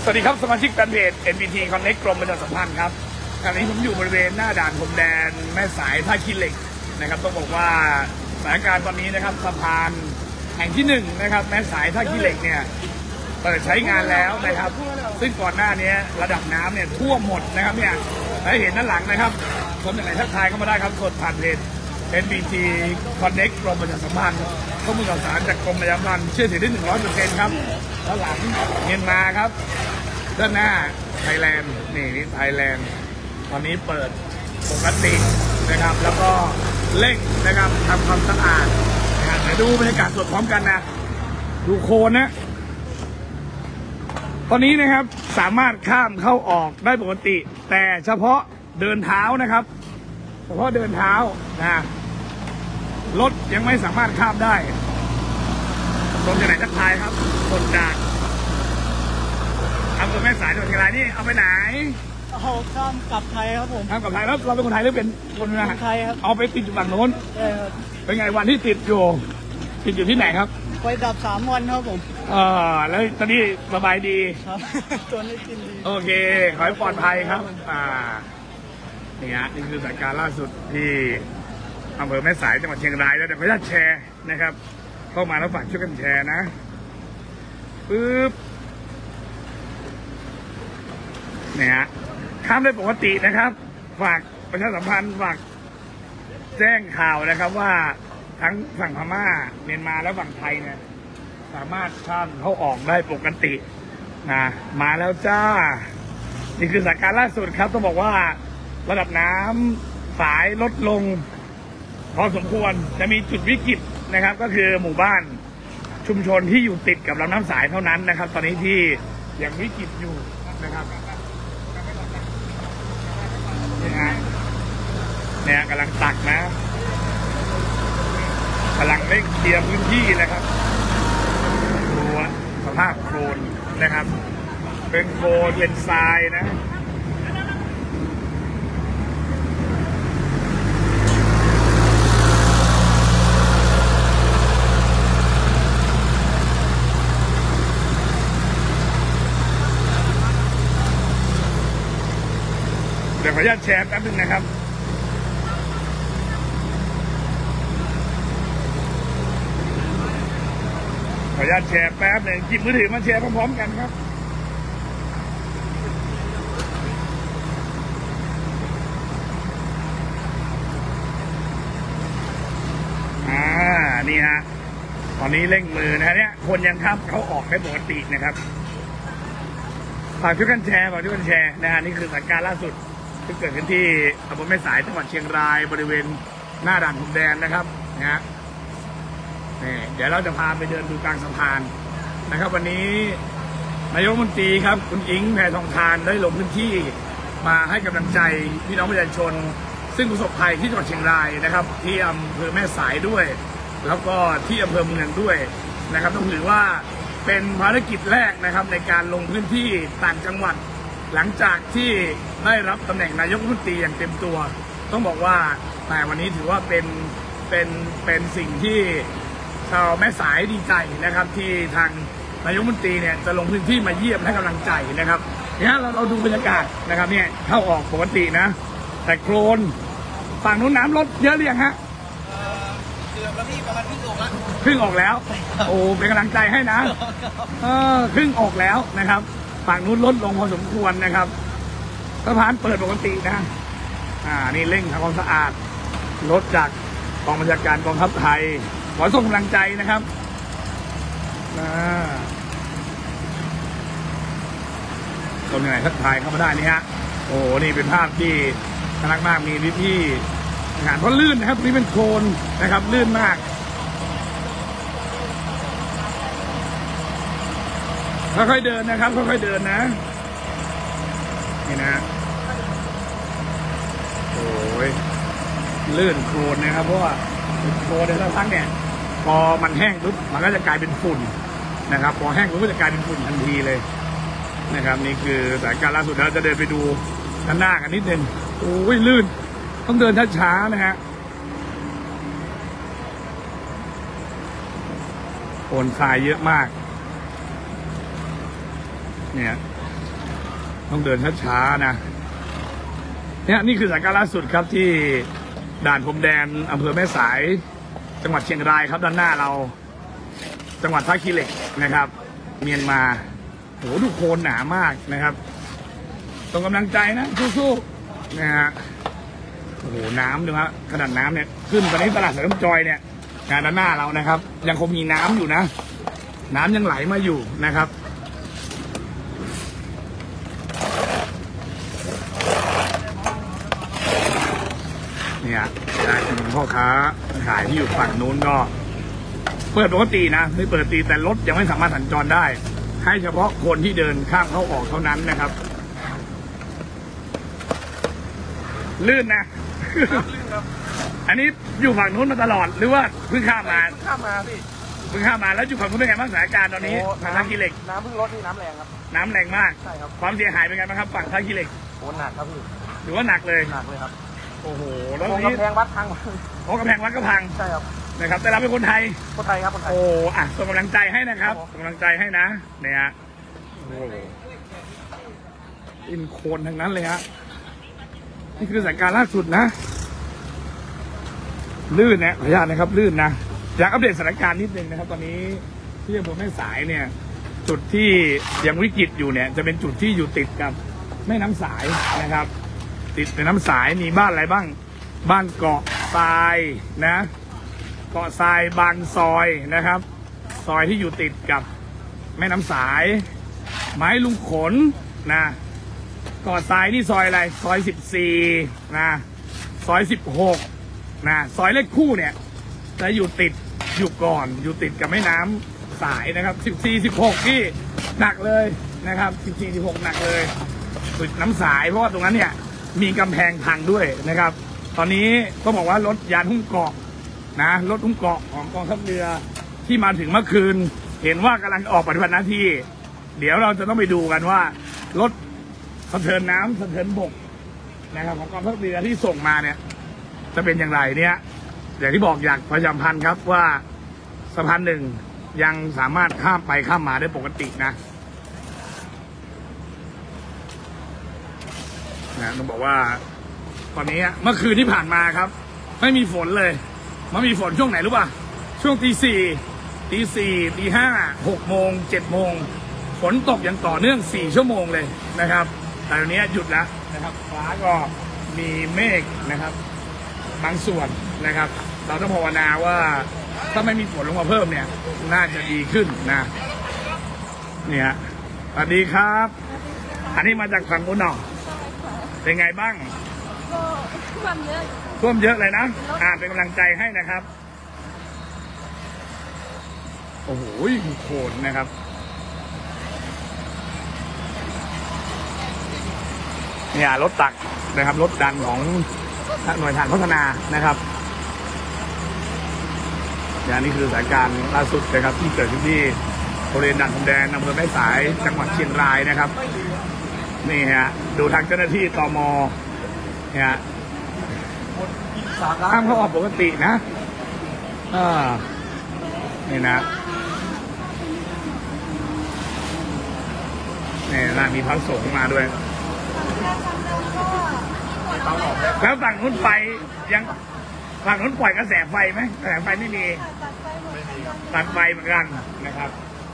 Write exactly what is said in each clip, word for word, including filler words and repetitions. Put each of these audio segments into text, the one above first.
วัสดีครับสมาชิกแฟนเพจ เอ็น บี ที Connect กรมประชาสัมพันธ์ครับขณะนี้ผมอยู่บริเวณหน้าด่านพรมแดนแม่สายท่าขี้เหล็กนะครับต้องบอกว่าสถานการณ์ตอนนี้นะครับสะพานแห่งที่หนึ่งนะครับแม่สายท่าขี้เหล็กเนี่ยเปิดใช้งานแล้วนะครับซึ่งก่อนหน้านี้ระดับน้ำเนี่ยท่วมหมดนะครับเนี่ยให้เห็นด้านหลังนะครับคนไหนทักทายเข้ามาได้ครับสดผ่านเพจ เอ็น บี ที Connect กรมประชาสัมพันธ์ข้อมูลข่าวสารจากกรมประชาสัมพันธ์เชื่อถือได้หนึ่งร้อยเปอร์เซ็นต์ครับด้านหลังเมียนมาครับด้านหน้าไทยแลนด์นี่นี่ไทยแลนด์ตอนนี้เปิดปกตินะครับแล้วก็เร่งนะครับทำความสะอาดนะครับเดี๋ยวดูบรรยากาศสดพร้อมกันนะดูโคนนะตอนนี้นะครับสามารถข้ามเข้าออกได้ปกติแต่เฉพาะเดินเท้านะครับเฉพาะเดินเท้านะรถยังไม่สามารถข้ามได้ตรงไหนทักทายครับคนจากอำเภอแม่สายจังหวัดเชียงรายนี่เอาไปไหนเอาข้ามกลับไทยครับผมข้ามกลับไทยแล้วเราเป็นคนไทยหรือเป็นคนไทยครับเอาไปติดอยู่ฝั่งโน้นใช่ครับเป็นไงวันที่ติดอยู่ติดอยู่ที่ไหนครับไปดับสามวันครับผมเออแล้วตอนนี้สบายดีครับตัวนี้กินดีโอเคขอให้ปลอดภัยครับอ่านี่ฮะนี่คือสถานการณ์ล่าสุดที่อำเภอแม่สายจังหวัดเชียงรายแล้วเดี๋ยวขออนุญาตแชร์นะครับเข้ามาแล้วฝากช่วยกันแชร์นะปึ๊บเนี่ยฮะข้ามได้ปกตินะครับฝากประชาสัมพันธ์ฝากแจ้งข่าวนะครับว่าทั้งฝั่งพม่าเมียนมาและฝั่งไทยเนี่ยสามารถข้ามเข้าออกได้ปกตินะมาแล้วจ้านี่คือสถานการณ์ล่าสุดครับต้องบอกว่าระดับน้ำสายลดลงพอสมควรจะมีจุดวิกฤตนะครับก็คือหมู่บ้านชุมชนที่อยู่ติดกับลำน้ำสายเท่านั้นนะครับตอนนี้ที่ยังวิกฤตอยู่นะครับนี่ฮะเนี่ยกำลังตักนะกำลังเร่งเคลียร์พื้นที่นะครับดูสภาพโคลนนะครับเป็นโคลนเป็นทรายนะเดี๋ยวขออนุญาตแชร์แป๊บนึงนะครับขออนุญาตแชร์แป๊บนึงหยิบมือถือมาแชร์พร้อมๆกันครับอ่านี่ฮะตอนนี้เร่งมือนะเนี่ยคนยังข้ามเขาออกได้ปกตินะครับฝากช่วยกันแชร์ฝากช่วยกันแชร์นะฮะนี่คือสถานการณ์ล่าสุดที่เกิดขึ้นที่อำเภอแม่สายจังหวัดเชียงรายบริเวณหน้าด่านพรมแดนนะครับนะฮะนี่เดี๋ยวเราจะพาไปเดินดูกลางสะพานนะครับวันนี้นายกรัฐมนตรีครับคุณอิงแพทองธารได้ลงพื้นที่มาให้กำลังใจพี่น้องประชาชนซึ่งประสบภัยที่จังหวัดเชียงรายนะครับที่อำเภอแม่สายด้วยแล้วก็ที่อำเภอเมืองด้วยนะครับต้องถือว่าเป็นภารกิจแรกนะครับในการลงพื้นที่ต่างจังหวัดหลังจากที่ได้รับตำแหน่งนายกรัฐมนตรีอย่างเต็มตัวต้องบอกว่าแต่วันนี้ถือว่าเป็นเป็นเป็นสิ่งที่ชาวแม่สายดีใจนะครับที่ทางนายกรัฐมนตรีเนี่ยจะลงพื้นที่มาเยี่ยมให้กำลังใจนะครับเนี่ยเราเราดูบรรยากาศนะครับเนี่ยเข้าออกปกตินะแต่โคลนฝั่งนู้นน้ำลดเยอะหรือยังฮะเดือนละพี่ประมาณครึ่งออกแล้วครึ่งออกแล้วโอ้เป็นกำลังใจให้นะเออครึ่งออกแล้วนะครับฝั่งนู้นลดลงพอสมควรนะครับสะพานเปิดปกตินะอ่านี่เร่งทำความสะอาดรถจากกองบัญชาการกองทัพไทยขอส่งกำลังใจนะครับตรงไหนทักทายเข้ามาได้นี่ฮะโอ้นี่เป็นภาพที่น่ารักมากมีวิธีงานเพราะลื่นนะครับนี่เป็นโคลนนะครับลื่นมากค่อยๆเดินนะครับค่อยๆเดินนะนี่นะโอ้ยลื่นโคลนนะครับเพราะว่าโคลนในทั้งเนี่ยพอมันแห้งปุ๊บมันก็จะกลายเป็นฝุ่นนะครับพอแห้งปุ๊บก็จะกลายเป็นฝุ่นทันทีเลยนะครับนี่คือสถานการณ์ล่าสุดเราจะเดินไปดูด้านหน้ากันนิดนึงโอ้ยลื่นต้องเดินช้าๆนะฮะโคลนทรายเยอะมากเนี่ยต้องเดินช้าๆนะเนี่ยนี่คือสถานการณ์ล่าสุดครับที่ด่านพรมแดนอำเภอแม่สายจังหวัดเชียงรายครับด้านหน้าเราจังหวัดท่าขี้เหล็กนะครับเมียนมาโหดูโคลนหนามากนะครับต้องกำลังใจนะสู้ๆนะฮะโอ้โหน้ำดูฮะขนาดน้ำเนี่ยขึ้นตอนนี้ตลาดสดน้ำจอยเนี่ยงานด้านหน้าเรานะครับยังคงมีน้ำอยู่นะน้ำยังไหลมาอยู่นะครับเนี่ยพ่อค้าขายที่อยู่ฝั่งนู้นก็เปิดปกตินะไม่เปิดตีแต่รถยังไม่สามารถสัญจรได้ให้เฉพาะคนที่เดินข้ามเข้าออกเท่านั้นนะครับลื่นนะ อันนี้อยู่ฝั่งนู้นมาตลอดหรือว่าเพิ่งข้ามมาข้ามมาพี่เพิ่งข้ามมาแล้วอยู่ฝั่งนู้นเป็นไงบ้างสถานการณ์ตอนนี้ทางท่าขี้เหล็กน้ำเพิ่งลดนี่น้ำแรงครับน้ำแรงมากใช่ครับความเสียหายเป็นไงบ้างครับฝั่งท่าขี้เหล็กโอ้หนักครับพี่ถือว่าหนักเลยหนักเลยครับโอ้โหแล้วนี้กำแพงวัดพังโอ้กำแพงวัดก็พังใช่ครับนะครับแต่เราเป็นคนไทยคนไทยครับคนไทยโอ้อ่ะส่งกำลังใจให้นะครับส่งกำลังใจให้นะเนี่ยฮะโอ้อินโคนทั้งนั้นเลยฮะนี่คือสถานการณ์ล่าสุดนะลื่นนะขออนุญาตนะครับลื่นนะอยากอัปเดตสถานการณ์นิดนึงนะครับตอนนี้ที่อำเภอแม่สายเนี่ยจุดที่ยังวิกฤตอยู่เนี่ยจะเป็นจุดที่อยู่ติดกับแม่น้ำสายนะครับติดแม่น้ำสายมีบ้านอะไรบ้างบ้านเกาะทรายนะเกาะทรายบางซอยนะครับซอยที่อยู่ติดกับแม่น้ำสายไม้ลุงขนนะเกาะทรายนี่ซอยอะไรซอยสิบสี่นะซอยสิบหกนะซอยเลขคู่เนี่ยจะอยู่ติดอยู่ก่อนอยู่ติดกับแม่น้ำสายนะครับสิบสี่ สิบหกที่หนักเลยนะครับสิบสี่ สิบหกหนักเลยติดน้ำสายเพราะว่าตรงนั้นเนี่ยมีกำแพงพังด้วยนะครับตอนนี้ก็บอกว่ารถยานหุ้มเกาะนะรถหุ้มเกาะของกองทัพเรือที่มาถึงเมื่อคืนเห็นว่ากำลังออกปฏิบัติหน้าที่เดี๋ยวเราจะต้องไปดูกันว่ารถสะเทินน้ำสะเทินบกนะครับของกองทัพเรือที่ส่งมาเนี่ยจะเป็นอย่างไรเนี่ยอย่างที่บอกอยากประชาสัมพันธ์ครับว่าสะพานหนึ่งยังสามารถข้ามไปข้ามมาได้ปกตินะนะต้องบอกว่าตอนนี้เมื่อคืนที่ผ่านมาครับไม่มีฝนเลยมันมีฝนช่วงไหนรู้ป่ะช่วงตีสี่ตีสี่ตีห้าหกโมงเจ็ดโมงฝนตกอย่างต่อเนื่องสี่ชั่วโมงเลยนะครับแต่ตอนนี้หยุดแล้วนะครับฟ้าก็มีเมฆนะครับบางส่วนนะครับเราต้องภาวนาว่าถ้าไม่มีฝนลงมาเพิ่มเนี่ยน่าจะดีขึ้นนะเนี่ยสวัสดีครับอันนี้มาจากฝั่งอุนอเป็นไงบ้างก็ท่วมเยอะท่วมเยอะเลยนะอ่าเป็นกำลังใจให้นะครับโอ้โหโขนนะครับเนี่ยรถตักนะครับรถดันของหน่วยฐานพัฒนานะครับอย่างนี้คือสถานการณ์ล่าสุดนะครับที่เกิดขึ้นที่บริเวณด่านพรมแดนอำเภอแม่สายจังหวัดเชียงรายนะครับนี่ฮะดูทางเจ้าหน้าที่ตม.เนี่ยห้ามเข้าออกปกตินะอ่านี่นะนี่นะมีพระสงฆ์มาด้วยแล้วฝั่งนู้นไฟยังฝั่งนู้นปล่อยกระแสไฟไหมกระแสไฟไม่มีตัดไฟเหมือนกันนะครับ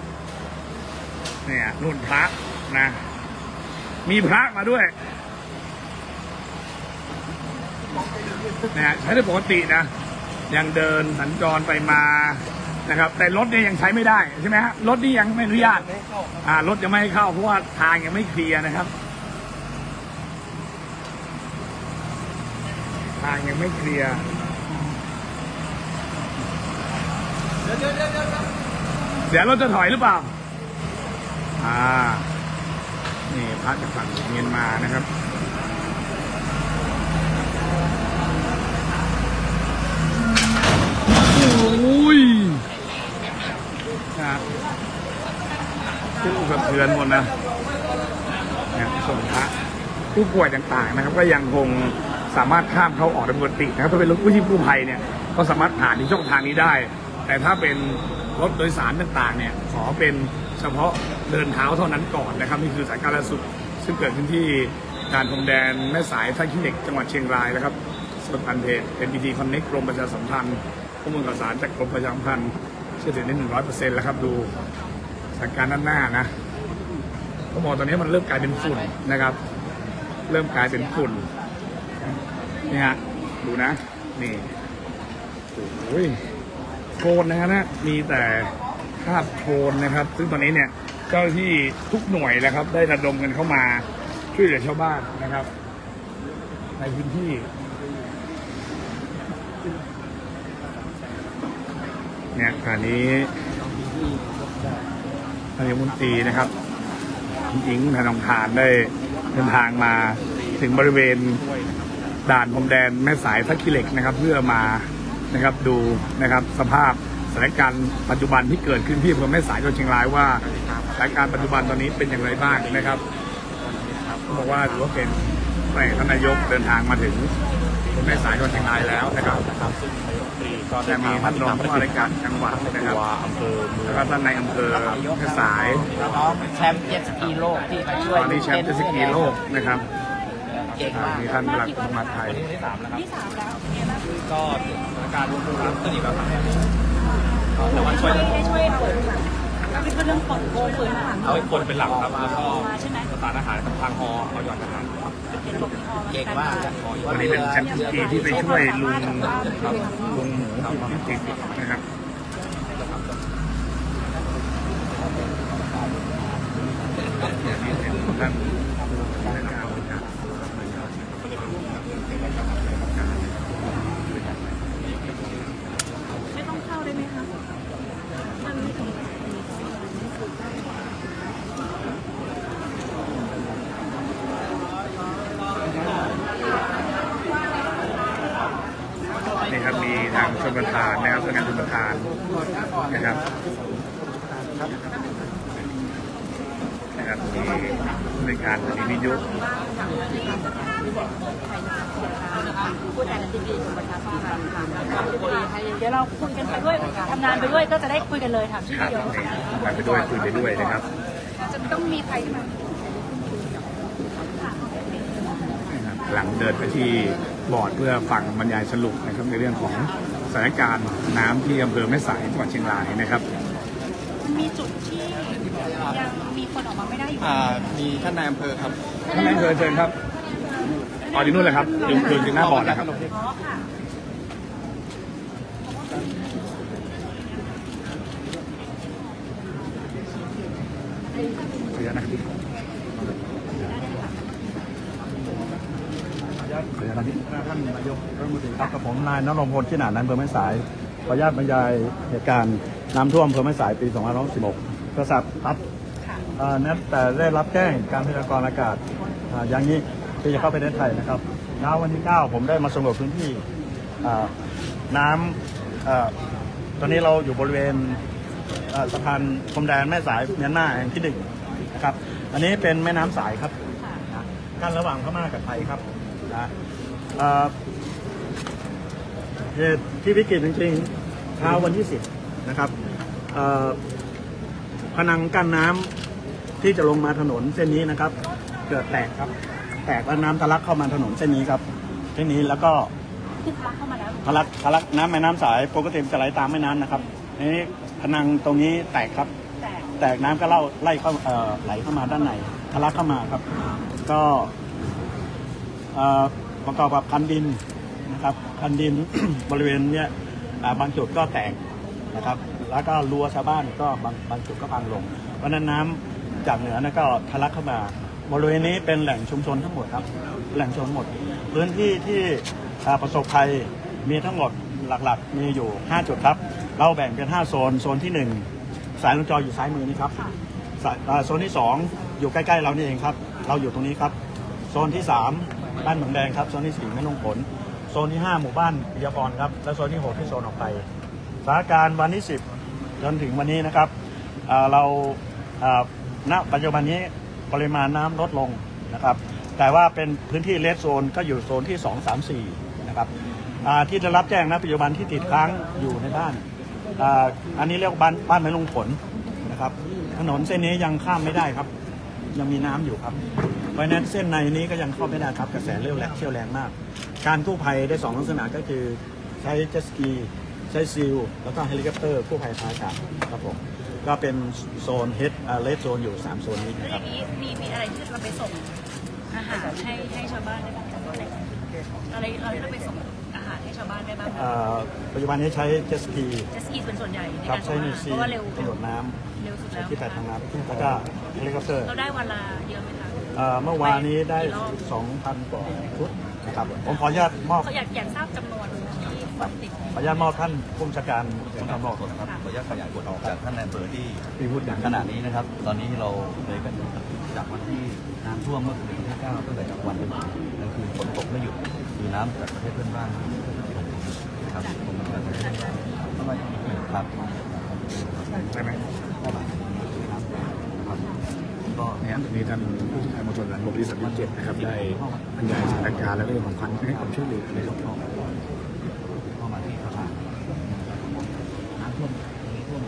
เนี่ยนุ่นพระนะมีพระมาด้วยนะใช้ได้ปกตินะยังเดินสัญจรไปมานะครับแต่รถเนี่ยยังใช้ไม่ได้ใช่ไหมฮะรถนี่ยังไม่อนุญาตอ่ารถยังไม่ให้เข้าเพราะว่าทางยังไม่เคลียร์นะครับทางยังไม่เคลียร์เดี๋ยวเดี๋ยวเดี๋ยวเดี๋ยวรถจะถอยหรือเปล่าอ่านี่พระจากฝั่งเมียนมานะครับโอ้ยนะผู้สะเทือนหมดนะเนี่ยส่งพระผู้ป่วยต่างๆนะครับก็ยังคงสามารถข้ามเข้าออกได้ปกตินะครับถ้าเป็นรถกู้ชีพกู้ภัยเนี่ยก็สามารถผ่านในช่องทางนี้ได้แต่ถ้าเป็นรถโดยสารต่างๆเนี่ยขอเป็นเฉพาะเดินเท้าเท่านั้นก่อนนะครับนี่คือสถานการณ์ล่าสุดซึ่งเกิดขึ้นที่ด่านพรมแดนแม่สายท่าขี้เหล็กจังหวัดเชียงรายนะครับสดพันเพจ เอ็น พี ที Connect กรมประชาสัมพันธ์ข้อมูลข่าวสารจากกรมประชาสัมพันธ์เชื่อถือได้หนึ่งร้อยเปอร์เซ็นต์แล้วครับดูสถานการณ์ด้านหน้านะเขาบอกตอนนี้มันเริ่มกลายเป็นฝุ่นนะครับเริ่มกลายเป็นฝุ่นนี่ฮะดูนะนี่โอ้ยโคลนนะฮะนะมีแต่คราบโคลนนะครับซึ่งตอนนี้เนี่ยเจ้าหน้าที่ทุกหน่วยนะครับได้ระดมกันเข้ามาช่วยเหลือชาวบ้านนะครับในพื้นที่เนี่ยอันนี้นายกรัฐมนตรีนะครับคุณอิงค์ แพทองธารได้เดินทางมาถึงบริเวณด่านพรมแดนแม่สายท่าขี้เหล็กนะครับเพื่อมานะครับดูนะครับสภาพสถานการณ์ปัจจุบันที่เกิดขึ้นที่อำเภอแม่สายจังหวัดเชียงรายว่าสถานการณ์ปัจจุบันตอนนี้เป็นอย่างไรบ้างนะครับเขาบอกว่าถือว่าเป็นท่านนายกเดินทางมาถึงแม่สายจังหวัดเชียงรายแล้วนะครับซึ่งนายกรัฐมนตรีก็จะมีท่านรองผู้ว่าราชการจังหวัดนะครับอำเภอเมืองแล้วก็ท่านในอำเภอแม่สายแล้วก็แชมป์เจ็ตสกีโลกที่มาช่วยตอนนี้แชมป์เจ็ตสกีโลกนะครับเก่งมากมีท่านปลัดกระทรวงมหาดไทยที่สามแล้วครับที่สามแล้วก็สถานการณ์รวมๆก็ดีแล้วครับแต่ว่าช่ช่ววย ยให้ช่วยเปิดก็เป็นเรื่องของโกงปืนทหารเอาคนเป็นหลักครับแล้วก็ใช่ไหมสถานอาหารกับทางฮอเอายอดทหารเก่งมากวันนี้เป็นแชมป์เจ็ตสกีที่ไปช่วยลุงลุงหมูที่ติดนะครับท่านไม่ต้องเข้าได้ไหมคะมันมีตรงไหนนี่ครับมีทางชลประทานนะครับสำนักงานชลประทานนะครับนะครับมีในการมีวิทยุพูดแต่ละทีวีของประชาชนเดี๋ยวเราคุยกันไปด้วยทำงานไปด้วยก็จะได้คุยกันเลยถามชื่อเดียวทำงานไปด้วยคุยไปด้วยนะครับจะต้องมีใครมาหลังเดินไปที่บอร์ดเพื่อฟังบรรยายสรุปนะครับในเรื่องของสถานการณ์น้ำที่อำเภอแม่สายจังหวัดเชียงรายนะครับมันมีจุดที่ยังมีคนออกมาไม่ได้อยู่มีท่านนายอำเภอครับท่านนายอำเภอเชิญครับอ๋อที่นู่นเลยครับอยู่อยู่ที่หน้าบอร์ดนะครับเดี๋ยวนะครับท่านนายกรัฐมนตรีครับกับผมนายณรงค์พลชิหนานันท์อำเภอแม่สายขออนุญาตบรรยายเหตุการณ์น้ำท่วมอำเภอแม่สายปีสองพันห้าร้อยสิบหกกระสับครับนับแต่ได้รับแจ้งการพยากรณ์อากาศอย่างนี้ที่จะเข้าไปในไทยนะครับเช้าวันที่เก้าผมได้มาสำรวจพื้นที่น้ำตอนนี้เราอยู่บริเวณสะพานพรมแดนแม่สายเมียนมาแห่งที่หนึ่งนะครับอันนี้เป็นแม่น้ำสายครับกั้นระหว่างพม่ากับไทยครับนะเหตุที่วิกฤตจริงๆเช้าวันที่สิบนะครับผนังกั้นน้ำที่จะลงมาถนนเส้นนี้นะครับเกิดแตกครับแตกแล้วน้ำทะลักเข้ามาถนนเส้นนี้ครับเส้นนี้แล้วก็ทะลักทะลักน้ำแม่น้ำสายปกติจะไหลตามแม่น้ำนะครับนี้ผนังตรงนี้แตกครับแตกน้ำก็เล่าไล่เข้าไหลเข้ามาด้านในทะลักเข้ามาครับก็ประกอบกับคันดินนะครับคันดิน บริเวณเนี้ยบางจุดก็แตกนะครับแล้วก็รั้วชาวบ้านก็บางบางจุดก็พังลงเพราะนั้นน้ำจากเหนือก็ทะลักเข้ามาบริเวณนี้เป็นแหล่งชุมชนทั้งหมดครับแหล่งชุมชนหมดพื้นที่ที่ประสบภัยมีทั้งหมดหลักๆมีอยู่ห้าจุดครับเราแบ่งเป็นห้าโซนโซนที่หนึ่งสายลงจออยู่ซ้ายมือนี้ครับโซนที่สองอยู่ใกล้ๆเรานี่เองครับเราอยู่ตรงนี้ครับโซนที่สามบ้านหนองแดงครับโซนที่สี่แม่ลงผลโซนที่ห้าหมู่บ้านปิยพรครับและโซนที่หกที่โซนออกไปสถานการณ์วันที่สิบจนถึงวันนี้นะครับเราณปัจจุบันนี้ปริมาณน้ำลดลงนะครับแต่ว่าเป็นพื้นที่เลดโซนก็อยู่โซนที่สอง สาม สี่นะครับที่ได้รับแจ้งณปัจจุบันที่ติดค้างอยู่ในบ้านอันนี้เรียกว่าบ้านบ้านแม่ลงผลนะครับถนนเส้นนี้ยังข้ามไม่ได้ครับยังมีน้ำอยู่ครับเพราะฉะนั้นเส้นในนี้ก็ยังเข้าไม่ได้ครับกระแสเร็วแรงเชี่ยวแรงมาก การกู้ภัยได้สองลักษณะก็คือใช้เจ็ตสกีใช้ซิลแล้วก็เฮลิคอปเตอร์กู้ภัยทางอากาศครับผมก็เป็นโซนเฮดเลสโซนอยู่สามโซนนี้แล้วนะอครับย่างนี้มีมีอะไรที่เราไปส่งอาหารให้ให้ชาวบ้านได้บ้างอะไรเราที่เราไปส่งอาหารให้ชาวบ้านได้บ้างเอ่อปัจจุบันนี้ใช้เจ็ตสกีเจตสกีเป็นส่วนใหญ่ในครักาบรใช้นิวซีเพราะว่าเร็วกระโดดน้เร็วสุดำแล้วที่แปดทางน้ำแล้วก็เฮลิคอปเตอร์เราได้วันละเยอะไหมคะเอ่อเมื่อวานนี้ได้ สองพัน กว่าชุดนะครับผมขออนุญาตมอบเขาอยากอยากทราบจำนวนที่คนติดขออนุญาตมอบท่านผู้บัญชาการสงครามโลกครับขออนุญาตขยายผลออกจากท่านนายอำเภอที่ที่พูดอย่างขณะนี้นะครับ ตอนนี้เราเลยกันจากวันที่น้ำท่วมเมื่อคืนที่เก้าตั้งแต่จากวันเป็นนั่นคือฝนตกไม่หยุดมีน้ำจากประเทศเพื่อนบ้านครับผมจากประเทศเพื่อนบ้านทำไมครับได้ไหมครับก็เนี่ยมีท่านผู้ที่ทำมวลชนหลังบกที่สามสิบเจ็ดนะครับได้บรรยายสถานการณ์และเรื่องของความให้ความช่วยเหลือนะครับเข้ามาที่สะพานน้ำท่วมตรงนี้ท่วม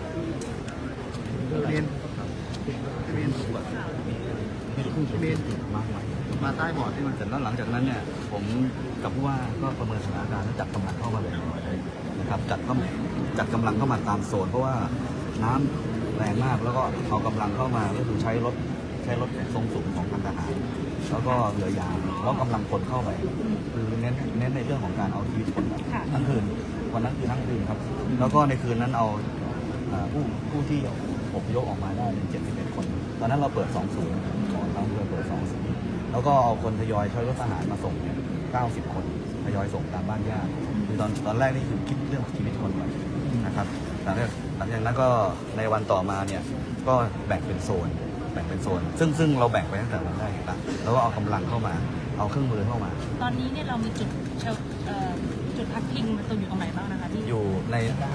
เรียนเรียนสวนมีคู่เรียนมาใหม่มาใต้บอร์ดที่มันเสร็จแล้วหลังจากนั้นเนี่ยผมกับผู้ว่าก็ประเมินสถานการณ์แล้วจัดกำลังเข้ามาเลยนะครับจัดเข้าจัดกำลังเข้ามาตามโซนเพราะว่าน้ำแรงมากแล้วก็เอากำลังเข้ามาก็คือใช้รถใช้รถทรงสูงของทางทหารแล้วก็เรือยางแล้วกำลังคนเข้าไปคือเน้นเน้นในเรื่องของการเอาชีวิตคนทั้งคืนวันนั้นคือทั้งคืนครับแล้วก็ในคืนนั้นเอาผู้ผู้ที่อพยพออกมาได้เจ็ดสิบเอ็ดคนตอนนั้นเราเปิดสองศูนย์ของทางเรือเปิดสองศูนย์แล้วก็เอาคนทยอยใช้รถทหารมาส่งเก้าสิบคนทยอยส่งตามบ้านญาติคือตอนตอนแรกนี่คือคิดเรื่องชีวิตคนไว้นะครับหลังจากหลังจากนั้นก็ในวันต่อมาเนี่ยก็แบ่งเป็นโซนแบ่งเป็นโซนซึ่งซึ่งเราแบ่งไปตั้งแต่วันแรกแล้วแล้วก็เอากำลังเข้ามาเอาเครื่องมือเข้ามาตอนนี้เนี่ยเรามีจุดเชลเอ่อจุดพักพิงตรงอยู่ตรงไหนบ้างนะคะที่อยู่ใน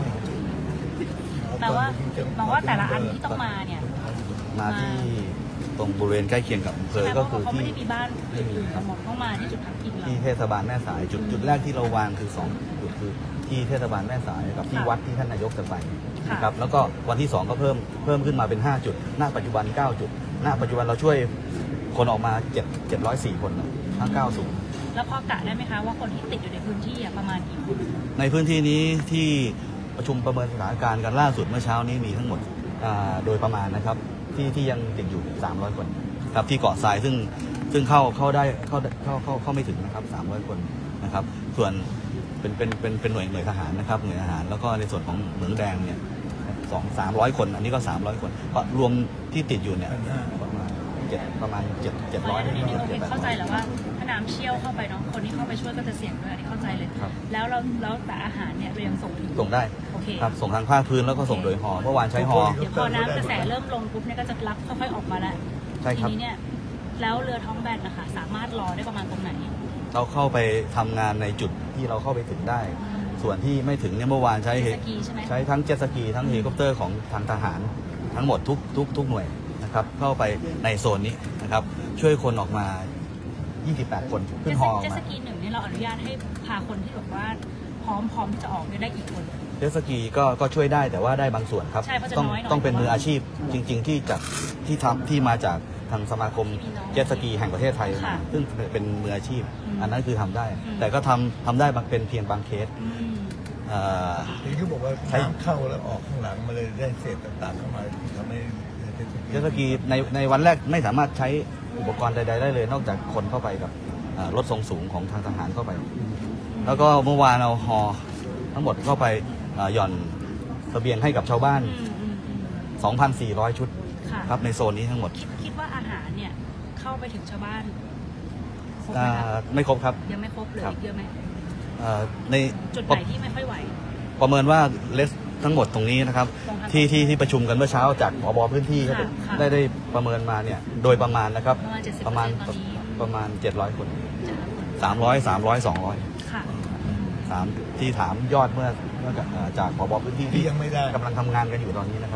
แปลว่าแปลว่าแต่ละอันที่ต้องมาเนี่ยมาที่ตรงบริเวณใกล้เคียงกับอำเภอใช่ก็คือเขาไม่ที่ได้มีบ้านอื่นๆหมดเข้ามาที่จุดพักพิงเราที่เทศบาลแม่สายจุดจุดแรกที่เราวางคือสองจุดคือที่เทศบาลแม่สายกับที่วัดที่ท่านนายกจะไปนะครับแล้วก็วันที่สองก็เพิ่มเพิ่มขึ้นมาเป็นห้าจุดณปัจจุบันเก้าจุดณปัจจุบันเราช่วยคนออกมาเจ็ดเจ็ดร้อยสี่คนนะทั้งเก้าศูนย์แล้วพอกะได้ไหมคะว่าคนที่ติดอยู่ในพื้นที่ประมาณกี่คนในพื้นที่นี้ที่ประชุมประเมินสถานการณ์กันล่าสุดเมื่อเช้านี้มีทั้งหมดโดยประมาณนะครับที่ที่ยังติดอยู่สามร้อยคนครับที่เกาะทรายซึ่งซึ่งเข้าเข้าได้เข้าเข้าเข้าเข้าไม่ถึงนะครับสามร้อยคนนะครับส่วนเป็นเป็นเป็นเป็นหน่วยหน่วยทหารนะครับหน่วยทหารแล้วก็ในส่วนของเหมืองแดงเนี่ยสองสามร้อยคนอันนี้ก็สามร้อยคนก็รวมที่ติดอยู่เนี่ยประมาณเจ็ดประมาณเจ็ดเจ็ดร้อยอันนี้เราเข้าใจแหละว่าถ้าน้ำเชี่ยวเข้าไปเนาะคนที่เข้าไปช่วยก็จะเสี่ยงด้วยอันนี้เข้าใจเลยแล้วเราแล้วแต่อาหารเนี่ยเรายังส่งถึงส่งได้โอเคครับส่งทางภาคพื้นแล้วก็ส่งโดยฮอเมื่อวานใช้ฮอเดี๋ยวพอน้ำกระแสเริ่มลงปุ๊บเนี่ยก็จะรับค่อยๆออกมาแล้วใช่ครับทีนี้เนี่ยแล้วเรือท้องแบนนะคะสามารถรอได้ประมาณตรงไหนเราเข้าไปทำงานในจุดที่เราเข้าไปถึงได้ ส่วนที่ไม่ถึงเนี่ยเมื่อวานใช้เจ็ตสกีใช่ไหมใช้ทั้งเจ็ตสกีทั้งเฮลิคอปเตอร์ของทางทหารทั้งหมดทุกทุกทุกหน่วยนะครับเข้าไปในโซนนี้นะครับช่วยคนออกมา ยี่สิบแปด คนขึ้นฮอเจ็ตมาสกีหนึ่งเนี่ยเราอนุญาตให้พาคนที่แบบว่าพร้อมพร้อมที่จะออกเนี่ยได้กี่คนเจ็ตสกีก็ก็ช่วยได้แต่ว่าได้บางส่วนครับใช่เพราะจะต้องน้อยหน่อยต้องเป็นมืออาชีพจริง ๆ ที่จากที่ทำที่มาจากทางสมาคมเจ็ตสกีแห่งประเทศไทยค่ะซึ่งเป็นมืออาชีพอืมอันนั้นคือทำได้อืมแต่ก็ทำทำได้บางเป็นเพียงบางเคสอืมเอ่อทีนี้เขาบอกว่าน้ำเข้าแล้วออกข้างหลังมาเลยได้เศษต่างๆเข้ามาทำให้เจ็ตสกีในในวันแรกไม่สามารถใช้อุปกรณ์ใดๆได้เลย นอกจากคนเข้าไปกับเอ่อรถทรงสูงของทางทหารเข้าไป แล้วก็เมื่อวานเอาฮอทั้งหมดเข้าไปเอ่อหย่อนเสบียงให้กับชาวบ้านอืมอืมอืมสองพันสี่ร้อย ชุดค่ะครับในโซนนี้ทั้งหมดคิดคิดว่าอาหารเนี่ยเข้าไปถึงชาวบ้านครบไหมอ่าคะไม่ครบครับยังไม่ครบเลยครับเยอะไหมเอ่อในจุดไหนที่ไม่ค่อยไหวประเมินว่าเลสทั้งหมดตรงนี้นะครับตรงทางที่ที่ที่ประชุมกันเมื่อเช้าจากผบพื้นที่ค่ะค่ะได้ได้ประเมินมาเนี่ยโดยประมาณนะครับประมาณเจ็ดสิบประมาณตอนนี้ประมาณเจ็ดร้อยคนจะสามร้อย สามร้อย สองร้อยค่ะสามที่ถามยอดเมื่อเมื่อเอ่อจากผบพื้นที่ที่ยังไม่ได้กำลังทำงานกันอยู่ตอนนี้นะครับ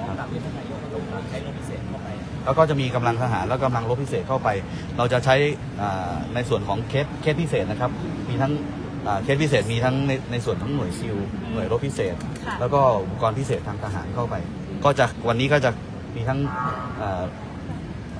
แล้วก็จะมีกำลังทหารแล้วกำลังรบพิเศษเข้าไป เราจะใช้อ่าในส่วนของเคสเคสพิเศษนะครับ มีทั้งอ่าเคสพิเศษมีทั้งในในส่วนของหน่วยซิลหน่วยรบพิเศษค่ะแล้วก็อุปกรณ์พิเศษทางทหารเข้าไป ก็จะวันนี้ก็จะมีทั้งอ่า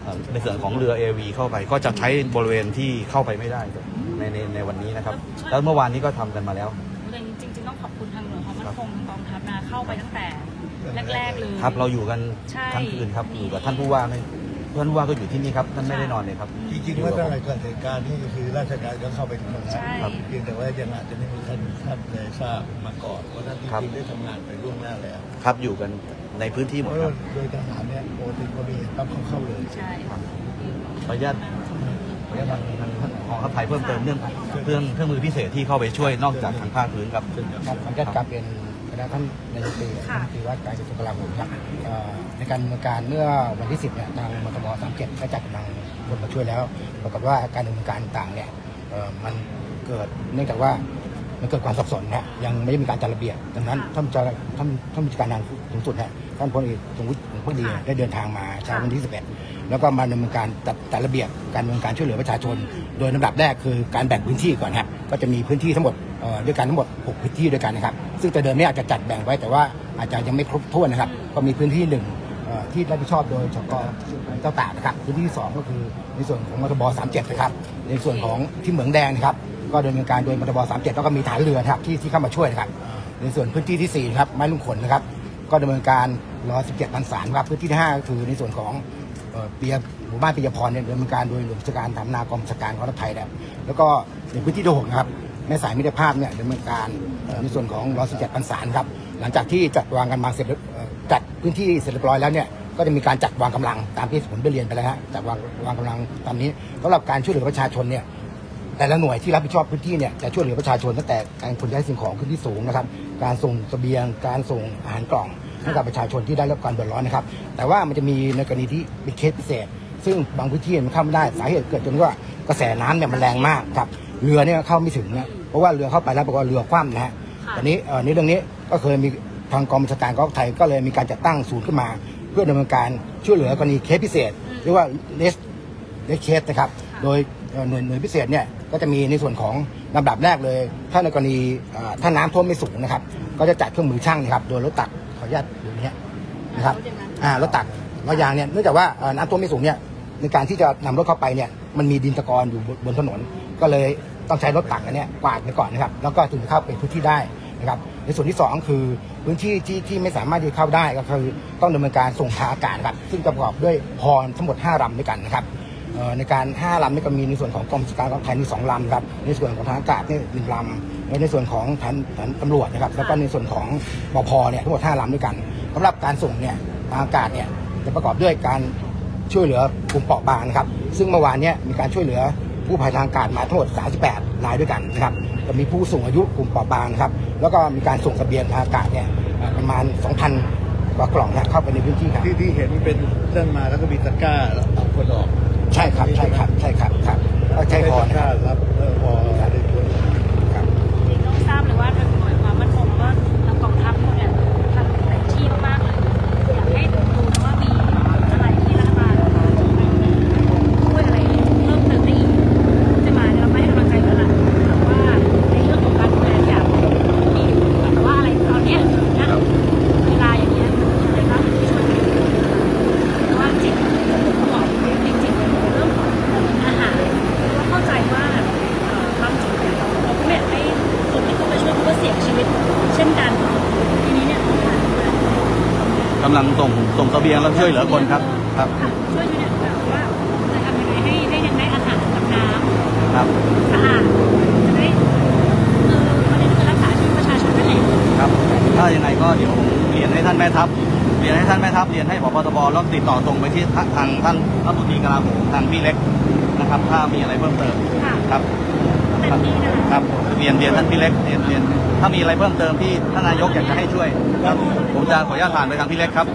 เอ่อในส่วนของเรือ เอ วี เข้าไปก็จะใช้บริเวณที่เข้าไปไม่ได้ในในในวันนี้นะครับแล้วเมื่อวานนี้ก็ทำกันมาแล้วจริงๆต้องขอบคุณทางหน่วยความมั่นคงกองทัพนะเข้าไปตั้งแต่แรกๆเลยครับเราอยู่กันทั้งคืนครับอยู่กับท่านผู้ว่าไม่ท่านผู้ว่าก็อยู่ที่นี่ครับท่านไม่ได้นอนเลยครับจริงๆว่าตั้งแต่เกิดเหตุการณ์นี่คือราชการก็เข้าไปถึงตรงนั้นเพียงแต่ว่ายังอาจจะไม่มีท่านท่านได้ทราบมาก่อนว่าท่านจริงๆได้ทำงานไปล่วงหน้าแล้วครับอยู่กันในพื้นที่หมดครับโดยทหารเนี่ยปกติก็มีต้องเข้าเข้าเลยใช่ขออนุญาตขออนุญาตทางทางกองทัพไทยเพิ่มเติมเรื่องเรื่องเครื่องมือพิเศษที่เข้าไปช่วยนอกจากทางภาคพื้นครับครับขออนุญาตกลับเป็นคณะท่านนายกรัฐมนตรีรัฐมนตรีว่าการกระทรวงกลาโหมครับในการดำเนินการเมื่อวันที่สิบเนี่ยทางมทบสามเจ็ดได้จัดกำลังคนมาช่วยแล้วปรากฏว่าการดำเนินการต่างเนี่ยมันเกิดเนื่องจากว่ามันเกิดความสับสนนะยังไม่ได้มีการจัดระเบียบดังนั้นท่านจะท่านท่านผู้การทางสูงสุดเนี่ยท่านพลเอกสมวุฒิพดีได้เดินทางมาเช้าวันที่สิบเอ็ดแล้วก็มาดำเนินการจัดจัดระเบียบการดำเนินการช่วยเหลือประชาชนโดยลำดับแรกคือการแบ่งพื้นที่ก่อนครับก็จะมีพื้นที่ทั้งหมดด้วยกันทั้งหมดหกพื้นที่ด้วยกันนะครับซึ่งแต่เดิมเนี่ยอาจจะจัดแบ่งไว้แต่ว่าอาจจะยังไม่ครบถ้วนนะครับก็มีพื้นที่หนึ่งที่รับผิดชอบโดยชกเจ้าตากนะครับพื้นที่ที่สองก็คือในส่วนของมทบสามเจ็ดนะครับในส่วนของที่เหมืองแดงนะครับก็ดำเนินการโดยมทบสามเจ็ดแล้วก็มีฐานเรือครับที่ที่เข้ามาช่วยนะครับในส่วนพื้นที่ที่สี่ครับไม้ลุงขนนะครับก็ดำเนินการรอสิบเจ็ดพันสารครับพื้นที่ที่ห้าก็คือในส่วนของเปียหมู่บ้านปิยพรเนี่ยดำเนินการโดยหน่วยราชการฐานนากองบัญชาการกองทัพไทยแล้วแล้วก็ในพื้นที่ที่หกนะครับแม่สายมิตรภาพเนี่ยดำเนินการในส่วนของรอสิบเจ็ดพันสารครับหลังจากที่จัดวางกันมาเสร็จจัดพื้นที่เสร็จเรียบร้อยแล้วเนี่ยก็จะมีการจัดวางกำลังตามที่ผมได้เรียนไปแล้วฮะจัดวางวางกำลังตามนี้สำหรับการช่วยเหลือประชาชนเนี่ยแต่ละหน่วยที่รับผิดชอบพื้นที่เนี่ยจะช่วยเหลือประชาชนตั้งแต่การขนย้ายสิ่งของขึ้นที่สูงนะครับการส่งเสบียงการส่งอาหารกล่องให้กับประชาชนที่ได้รับความเดือดร้อนนะครับแต่ว่ามันจะมีในกรณีที่เป็นเคสพิเศษซึ่งบางพื้นที่มันเข้าไม่ได้สาเหตุเกิดจากว่ากระแสน้ำเนี่ยมันแรงมากครับเรือเนี่ยเข้าไม่ถึงนะเพราะว่าเรือเข้าไปแล้วบอกว่าเรือคว่ำนะฮะตอนนี้ในเรื่องนี้ก็เคยมีทางกองบัญชาการกองทัพไทยก็เลยมีการจัดตั้งศูนย์ขึ้นมาเพื่อดำเนินการช่วยเหลือกรณีเคสพิเศษเรียกว่าเลสเลสเคสนะครับโดยหน่วยหน่วยพิเศษเนี่ยก็จะมีในส่วนของลำดับแรกเลยถ้าในกรณีถ้าน้ำท่วมไม่สูงนะครับก็จะจัดเครื่องมือช่างนะครับโดยรถตักขออนุญาตดูนี้นะครับรถตักรถยางเนี่ยเนื่องจากว่าน้ำท่วมไม่สูงเนี่ยในการที่จะนำรถเข้าไปเนี่ยมันมีดินตะกอนอยู่บนถนนก็เลยต้องใช้รถตักอันนี้กวาดไปก่อนนะครับแล้วก็ถึงจะเข้าไปพื้นที่ได้นะครับในส่วนที่สองคือพื้นที่ที่ที่ไม่สามารถที่จะเข้าได้ก็คือต้องดำเนินการส่งทางอากาศครับซึ่งประกอบด้วยพรทั้งหมดห้าลำด้วยกันนะครับในการห้าลำนี่ก็มีในส่วนของกองบัญชาการกองทัพไทยมีสองลำครับในส่วนของทางอากาศนี่หนึ่งลำและในส่วนของฐานฐานตำรวจนะครับแล้วก็ในส่วนของปภเนี่ยทั้งหมดห้าลำด้วยกันสำหรับการส่งเนี่ยทางอากาศเนี่ยจะประกอบด้วยการช่วยเหลือกลุ่มเปราะบางนะครับซึ่งเมื่อวานเนี่ยมีการช่วยเหลือผู้ภัยทางอากาศมาทั้งหมดสามสิบแปดรายด้วยกันนะครับจะมีผู้สูงอายุกลุ่มเปราะบางนะครับแล้วก็มีการส่งเสบียงทางอากาศเนี่ยประมาณ สองพัน กว่ากล่องนะเข้าไปในพื้นที่ครับที่ที่เห็นเป็นเรื่องมาแล้วก็มีตะกร้าแล้วเอาคนออกใช่ครับใช่ครับใช่ครับครับก็ใช้พอนะครับรับพอได้ผลครับจริงต้องทราบเลยว่าทางหน่วยความมั่นคงก็ทางกองทัพเนี่ยทำเต็มที่มากเลยอยากให้ดูนะว่ามีอะไรที่รัฐบาลช่วยอะไรเพิ่มเติมได้อีกจะมาเราไม่ให้กำลังใจแล้วล่ะแต่ว่าในเรื่องของการดูแลอย่างมีแต่ว่าอะไรตอนนี้นะเวลาอย่างเงี้ยนะครับที่ช่วยเพราะว่าจริงบอกจริงๆเรื่องของอาหารเราเข้าใจว่าบางจุดเนี่ยเราก็ไม่อยากให้คนที่เข้าไปช่วยเขาก็เสี่ยงชีวิตเช่นกันทีนี้เนี่ยกำลังส่งส่งเสบียงแล้วช่วยเหลือคนครับครับช่วยอยู่เนี่ยแบบว่าจะทำยังไงให้ได้ยังได้อาหารกับน้ำครับสะอาดจะได้คือประเด็นคือรักษาชีวิตประชาชนนั่นแหละครับถ้ายังไงก็เดี๋ยวเรียนให้ท่านแม่ทัพเรียนให้ท่านแม่ทัพเรียนให้ผบ.ทบ.แล้วติดต่อตรงไปที่ทางท่านรัฐมนตรีกลาโหมทางพี่เล็กนะครับถ้ามีอะไรเพิ่มเติมครับครับเรียนเรียนท่านพี่เล็กเรียนเรียนถ้ามีอะไรเพิ่มเติมที่ท่านนายกอยากจะให้ช่วยผมจะขออนุญาตผ่านไปทางพี่เล็กครับ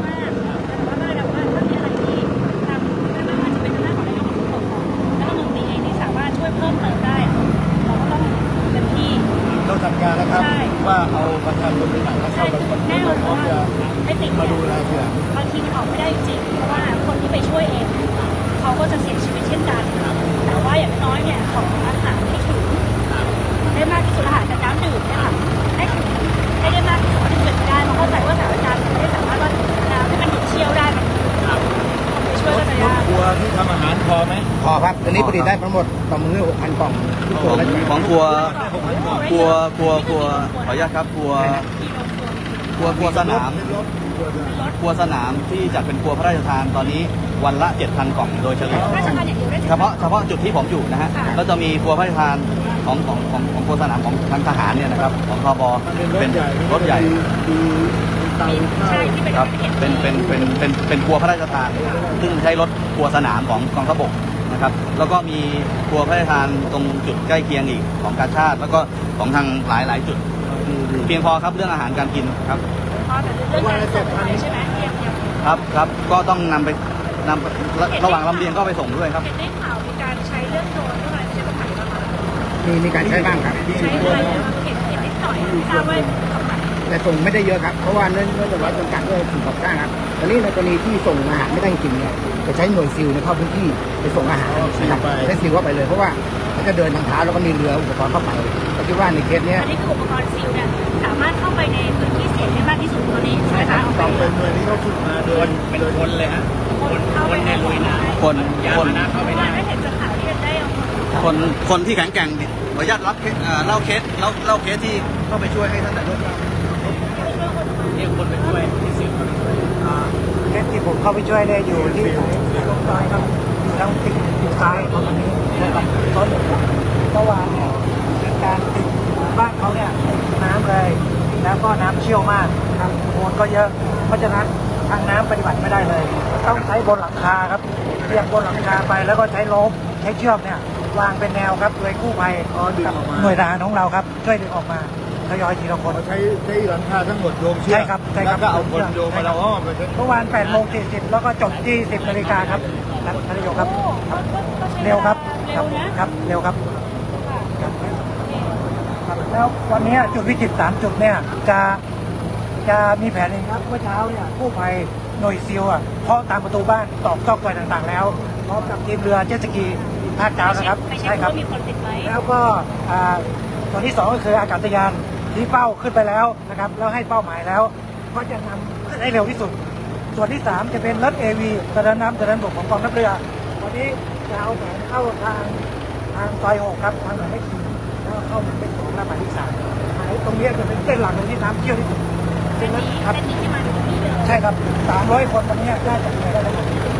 เราทำงานนะครับว่าเอาประชาชนไปไหนแล้วเข้าไปคนที่พร้อมจะมาดูแลเพื่อบางทีมันออกไม่ได้จริงเพราะว่าคนที่ไปช่วยเองเขาก็จะเสี่ยงชีวิตเช่นกันแต่ว่าอย่างน้อยเนี่ยของอาหารให้ถึงได้มากที่สุดอาหารกับน้ำดื่มเนี่ยค่ะให้ถึงให้ได้มากที่สุดที่จะได้มาเข้าใจว่าสถานการณ์ไม่สามารถว่าน้ำที่มันหยุดเชี่ยวได้มันไปช่วยก็จะยากกลัวพอครับตอนนี้ผลิตได้ทั้งหมดต่อมือหกพันกล่องทุกตัวแล้วของครัวครัวครัวครัวขออนุญาตครับครัวครัวครัวสนามครัวสนามที่จัดเป็นครัวพระราชทานตอนนี้วันละ เจ็ดพัน กล่องโดยเฉลี่ยเฉพาะเฉพาะจุดที่ผมอยู่นะฮะก็จะมีครัวพระราชทานของของของของครัวสนามของทางทหารเนี่ยนะครับของทบเป็นรถใหญ่ครับเป็นเป็นเป็นเป็นเป็นครัวพระราชทานซึ่งใช้รถครัวสนามของกองทัพบกนะครับแล้วก็มีครัวพระราชทานตรงจุดใกล้เคียงอีกของกาชาติแล้วก็ของทางหลายหลายจุดเพียงพอครับเรื่องอาหารการกินครับครับครับก็ต้องนำไปนำระหว่างลำเลียงก็ไปส่งด้วยครับเห็นได้ข่าวมีการใช้เรื่องโดรนด้วยไม่ใช่ปัญหาแล้วมีมีการใช้บ้างครับใช้อะไรเห็นเห็นนิดหน่อยไม่ทราบว่าทำไมแต่ส่งไม่ได้เยอะครับเพราะว่าเนื่องเนื่องจากว่าจำกัดด้วยสิ่งก่อสร้างครับตอนนี้ในกรณีที่ส่งอาหารไม่ได้จริงเนี่ยจะใช้หน่วยซิลในเข้าพื้นที่ไปส่งอาหารนะครับใช้ซิลเข้าไปเลยเพราะว่าเขาจะเดินทางเท้าแล้วก็มีเรืออุปกรณ์เข้าไปก็คิดว่าในเคสนี้อันนี้คืออุปกรณ์ซิลเนี่ยสามารถเข้าไปในพื้นที่เสี่ยงได้มากที่สุดตอนนี้ใช่ไหมคะต้องเป็นหน่วยที่เขาฝึกมาโดยเป็นคนเลยฮะคนคนในลุยน้ำคนคนเข้าไปได้ไม่เห็นจะข่าวที่ได้คนคนที่แข็งแกร่งขออนุญาตรับเล่าเคสเล่าเล่าเคสที่เข้าไปช่วยให้ท่านนายกเรียกคนไปช่วยที่สิบเคสที่ผมเข้าไปช่วยได้อยู่ที่ลงซ้ายครับทั้งติดติดซ้ายของมันนี้นะครับตอนเมื่อวานเนี่ยเป็นการติดบ้านเขาเนี่ยน้ำเลยแล้วก็น้ำเชี่ยวมากทางโคนก็เยอะเพราะฉะนั้นทางน้ำปฏิบัติไม่ได้เลยต้องใช้บนหลังคาครับเรียงบนหลังคาไปแล้วก็ใช้โลบใช้เชือกเนี่ยวางเป็นแนวครับโดยกู้ภัยหน่วยทหารของเราครับช่วยดึงออกมาทยอยทีละคนใช้ใช้หลังคาทั้งหมดโยงเชือกใช่ครับใช่ครับแล้วก็เอาคนโยงมาเราอ้อมไปเมื่อวานแปดโมงสี่สิบแล้วก็จบที่สิบนาฬิกาครับท่านนายกครับเร็วครับครับครับเร็วครับแล้ววันนี้จุดวิกฤตสามจุดเนี่ยจะจะมีแผนเองครับเมื่อเช้าเนี่ยกู้ภัยหน่วยซิลอ่ะเคาะตามประตูบ้านตอกซอกซอยต่างๆแล้วพร้อมกับทีมเรือเจ็ตสกีภาคเช้านะครับใช่ครับแล้วก็ตัวที่สองก็คืออากาศยานที่เป้าขึ้นไปแล้วนะครับแล้วให้เป้าหมายแล้วก็จะนำให้เร็วที่สุดส่วนที่สามจะเป็นรถ เอ วี กระดานน้ำกระดานบกของกองทัพเรือวันนี้จะเอาแผนเข้าทางทางซอยหกครับทางหลังไม่ขี่แล้วเข้าเป็นสองและหมายที่สามตรงนี้จะเป็นเส้นหลักที่น้ำเชี่ยวที่สุดเส้นนี้เส้นนี้ที่มาถึงนี่เลยใช่ครับสามร้อยคนวันนี้น่าจะได้แล้ว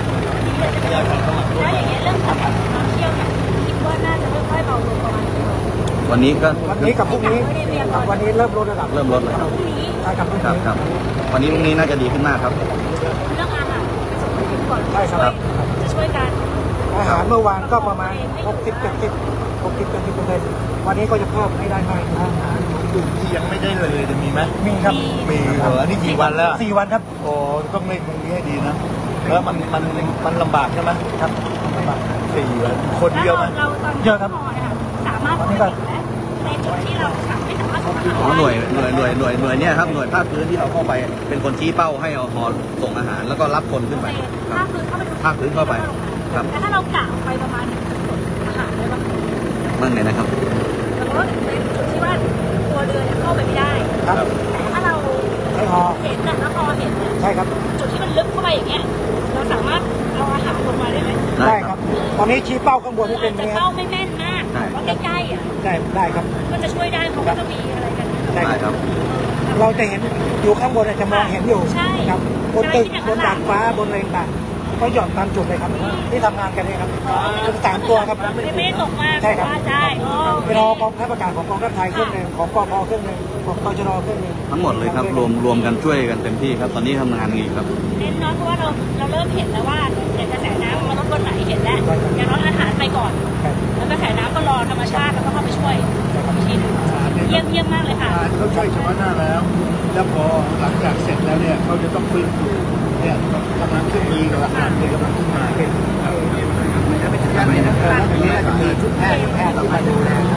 แล้วอย่างเงี้ยเรื่องของน้ำเชี่ยวเนี่ยคิดว่าน่าจะค่อยๆเบาลงประมาณวันนี้ก็วันนี้กับพรุ่งนี้วันนี้เริ่มลดระดับเริ่มลดเลยครับใช่ครับครับครับวันนี้พรุ่งนี้น่าจะดีขึ้นมากครับเรื่องอาหารไปส่งไปถึงก่อนใช่ครับจะช่วยกันอาหารเมื่อวานก็ประมาณหกสิบเจ็ดสิบหกสิบเจ็ดสิบเปอร์เซ็นต์วันนี้ก็จะเพิ่มให้ได้มากอาหารกลุ่มที่ยังไม่ได้เลยจะมีไหมมีครับมีเหรออันนี้กี่วันแล้วสี่วันครับโอ้ต้องเล่นตรงนี้ให้ดีนะแล้วมันมันมันลำบากใช่ไหมครับลำบากสี่วันคนเดียวไหมเยอะครับสามารถในจุดที่เราไม่สามารถส่งอาหารหน่วยหน่วยหน่วยหน่วยหน่วยเนี่ยครับหน่วยภาคพื้นที่เราเข้าไปเป็นคนชี้เป้าให้เอาหอส่งอาหารแล้วก็รับคนขึ้นไปภาคพื้นเข้าไปภาคพื้นเข้าไปครับแต่ถ้าเรากะไปประมาณนี้จะส่งอาหารได้บ้างบ้างไงนะครับแล้วก็เป็นจุดที่ว่าตัวเรือเข้าไปไม่ได้ครับแต่ถ้าเราเห็นนะแล้วพอเห็นใช่ครับจุดที่มันลึกเข้าไปอย่างเงี้ยเราสามารถเอาอาหารลงมาได้ไหมได้ครับตอนนี้ชี้เป้าข้างบนที่เป็นนี้เป้าไม่แม่นมากว่าใกล้ๆอ่ะได้ได้ครับก็จะช่วยได้เขาก็จะมีอะไรกันได้ครับเราจะเห็นอยู่ข้างบนจะมองเห็นอยู่ครับบนตึกบนดาดฟ้าบนอะไรต่างก็หย่อนตามจุดเลยครับที่ทำงานกันเลยครับเป็นสามตัวครับไม่ได้ตกมากใช่ครับได้เป็นกองทัพอากาศของกองทัพไทยเครื่องหนึ่งของปพเครื่องหนึ่งของกจรเครื่องหนึ่งทั้งหมดเลยครับรวมรวมกันช่วยกันเต็มที่ครับตอนนี้ทำงานอีกครับเน้นน้อยเพราะว่าเราเราเริ่มเห็นแล้วว่าเห็นกระแสน้ำมันลดบนไหนเห็นแล้วอย่างน้อยอาหารไปก่อนแล้วกระแสน้ำก็รอธรรมชาติแล้วก็เข้าไปช่วยทีนึงเยี่ยมเยี่ยมมากเลยค่ะเขาช่วยเฉพาะหน้าแล้วแล้วพอหลังจากเสร็จแล้วเนี่ยเขาจะต้องฟื้นฟูเนี่ยกำลังขึ้นมีกับอาหารเนี่ยกำลังขึ้นมาเป็นถ้าไม่ถึงขั้นนี้นะครับตรงนี้จะมีชุดแพทย์แพทย์ต้องมาดูแลครับ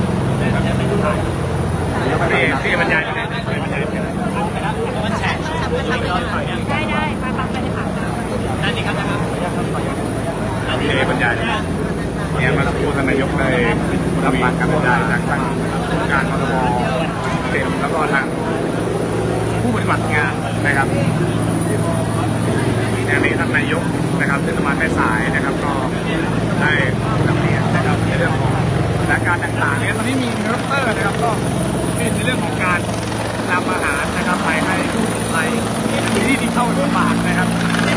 ที่บรรยายได้ได้ไปฟังไปเลยค่ะนั่นนี่ครับที่บรรยายเนี่ยมาพูดท่านนายกได้รับฟังการบรรยายจากทางการมทบเต็มแล้วก็ทางผู้ปฏิบัติงานนะครับในนี้ท่านนายกนะครับเทศบาลแม่สายนะครับก็ได้นะครับ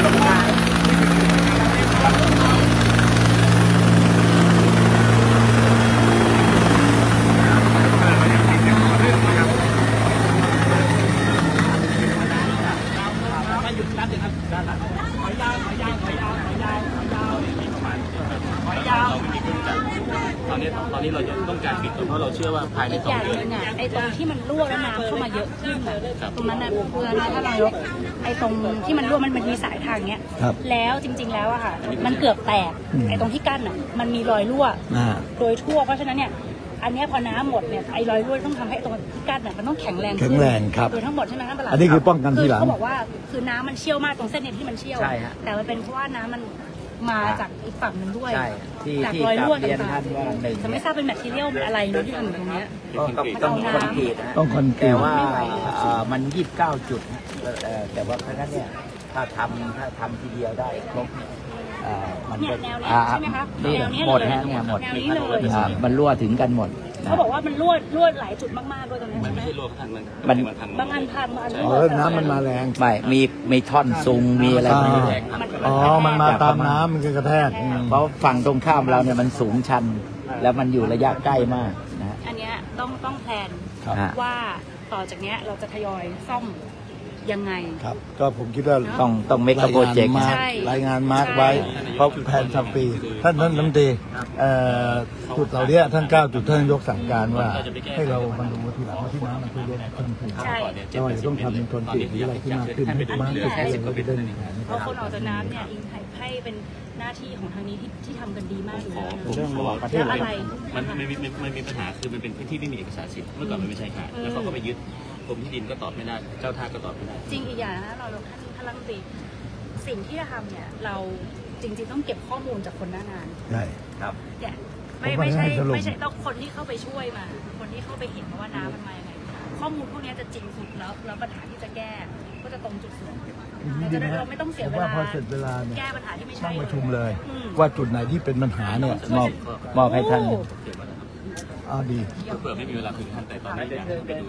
ตอนนี้ตอนนี้เราจะต้องการปิดเพราะเราเชื่อว่าภายในอีกสออง ย่างเดืหอนนึ่งอ่ะไอ้ตรงที่มันรั่วแล้วน้ำเข้ามาเยอะขึ้นอะตรงนั้นน่ะเพื่อนถ้าเรายกไอ้ตรงที่มันรั่วมันมันมีสายทางเนี้ยแล้วจริง ๆแล้วอะค่ะมันเกือบแตกไอ้ตรงที่กั้นอะมันมีรอยรั่วโดยทั่วเพราะฉะนั้นเนี่ยอันนี้พอน้ำหมดเนี่ยไอ้รอยรั่วต้องทำให้ตรงที่กั้นน่ะมันต้องแข็งแรงขึ้นแข็งแรงครับโดยทั้งหมดใช่ไหมท่านประหลัดอันนี้คือป้องกันทีหลังคือเขาบอกว่าคือน้ำมันเชี่ยวมากตรงเส้นนี้ที่มันเชี่ยวใช่ฮะแต่มันเป็นเพราะว่าน้ำมันมาจากอีกฝั่งหนึงด้วยใช่ที่จากที่รอยกรารั่วบเรียนต่าท่าง นว่าหนึ่งๆจะไม่ทราบเป็นแมทเทียลเป็นอะไรเนาะที่ทำอยู่ตรงเนี้ยก็ต้องคอนกรีตนะฮะต้องคอนกรีแต่ตว่าเอ่อมันยี่สิบเก้าจุดนะเอ่อแต่ว่าเพราะฉะนั้นเนี่ยถ้าทำถ้าทำทีเดียวได้ครบเอ่อมันเนี่ยก็แนวเนี้ยอ่าใช่ไหมคะนี่แนวเนี้ยหมดเลยฮะเนี่ยหมดแนวนี้เลยอ่ามันรั่วถึงกันหมดนะเขาบอกว่ามันรั่วรั่วหลายจุดมากๆด้วยตรงนี้มันใช่ไหมไม่ใช่รวมพันมันมันพันบางอันพังบางอันอ๋อน้ำมันมาแรงไม่มีมีท่อนซุงมีอะไรอ่ามีอ๋อ มันมาตามน้ำมันก็กระแทกอืมเพราะฝั่งตรงข้ามเราเนี่ยมันสูงชัน แล้วมันอยู่ระยะใกล้มากนะฮะอันเนี้ยต้องต้องแพลนครับว่าต่อจากเนี้ยเราจะทยอยซ่อมยังไงครับ ก็ผมคิดว่าต้องต้องเมกะโปรเจกต์รายงานมาร์คใช่รายงานมาร์กไว้ เพราะแผนทำปี ท่านท่านรัฐมนตรีเอ่อจุดเหล่านี้ท่านเก้าจุดท่านนายกสั่งการว่า ให้เรามาดูทีหลังว่าที่น้ำมันคือลดขึ้นขึ้นใช่แล้วเราจะต้องทำเป็นคอนกรีตหรืออะไรที่มากขึ้นให้มากขึ้นเลยเราจะได้มีแผนเพราะคนออกจากน้ำเนี่ยอิงให้เป็นหน้าที่ของทางนี้ที่ที่ทำกันดีมากอยู่แล้วนะเรื่องระหว่างประเทศแล้วอะไรมันมันมีมันมีปัญหาคือมันเป็นพื้นที่ไม่มีเอกสารสิทธิ์เมื่อก่อนมันไม่ใช่ค่ะแล้วเขาก็ไปยึดกรมที่ดินก็ตอบไม่ได้เจ้าท่าก็ตอบไม่ได้จริงอีกอย่างนะเราท่านท่านรัฐมนตรีสิ่งที่จะทำเนี่ยเราจริงๆต้องเก็บข้อมูลจากคนหน้างานใช่ครับเนี่ยไม่ผมว่าไม่ใช่ให้สรุปไม่ใช่ต้องคนที่เข้าไปช่วยมา คนที่เข้าไปเห็นว่าน้ำมันมายังไงข้อมูลพวกนี้จะจริงสุดแล้วแล้วปัญหาที่จะแก้ก็จะตรงจุดสุดเราจะได้เราไม่ต้องเสียเวว่าลาพอเสร็จเวลาเนี่ยแก้ปัญหาที่ไม่ใช่ต้องประชุมเลยอืมว่าจุดไหนที่เป็นปัญหาเนี่ยมอบมอบให้ท่านโอ้อ้าวดีเผื่อไม่มีเวลาคุยกับท่านแต่ตอนนี้อยากให้ไปดู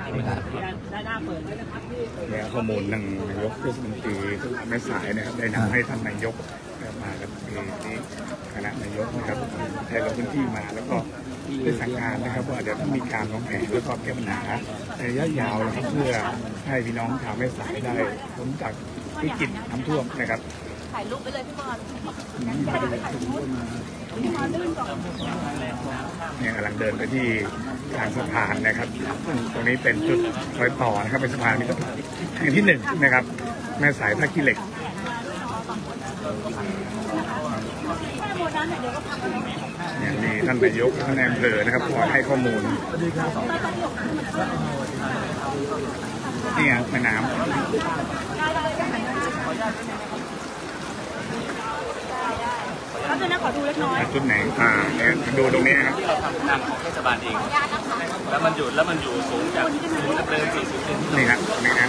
เนี่ยข้อมูลทางนายกเทศมนตรีแม่สายนะครับได้นำให้ท่านนายกมากับที่คณะนายกนะครับไทยลงพื้นที่มาแล้วก็ได้สั่งการนะครับว่าเดี๋ยวต้องมีการวางแผนแล้วก็แก้ปัญหาในระยะยาวนะครับเพื่อให้พี่น้องชาวแม่สายได้พ้นจากวิกฤตน้ำท่วมนะครับถ่ายรูปไปเลยพี่บอลเนี่ยกำลังเดินไปที่ทางสะพานนะครับซึ่งตรงนี้เป็นจุดรอยต่อนะครับเป็นสะพานมิตรภาพแห่งที่หนึ่งนะครับแม่สายท่าขี้เหล็กเนี่ยมีท่านนายกท่านนายอำเภอนะครับคอยให้ข้อมูลนี่ไงแม่น้ำครับเดี๋ยวนะขอดูเล็กน้อยจุดไหนอ่าเนี่ยดูตรงนี้นะครับเราทำทางของเทศบาลเองแล้วมันอยู่แล้วมันอยู่สูงจากสูงจากเดินสี่สิบเซนนี่ครับนี่นะ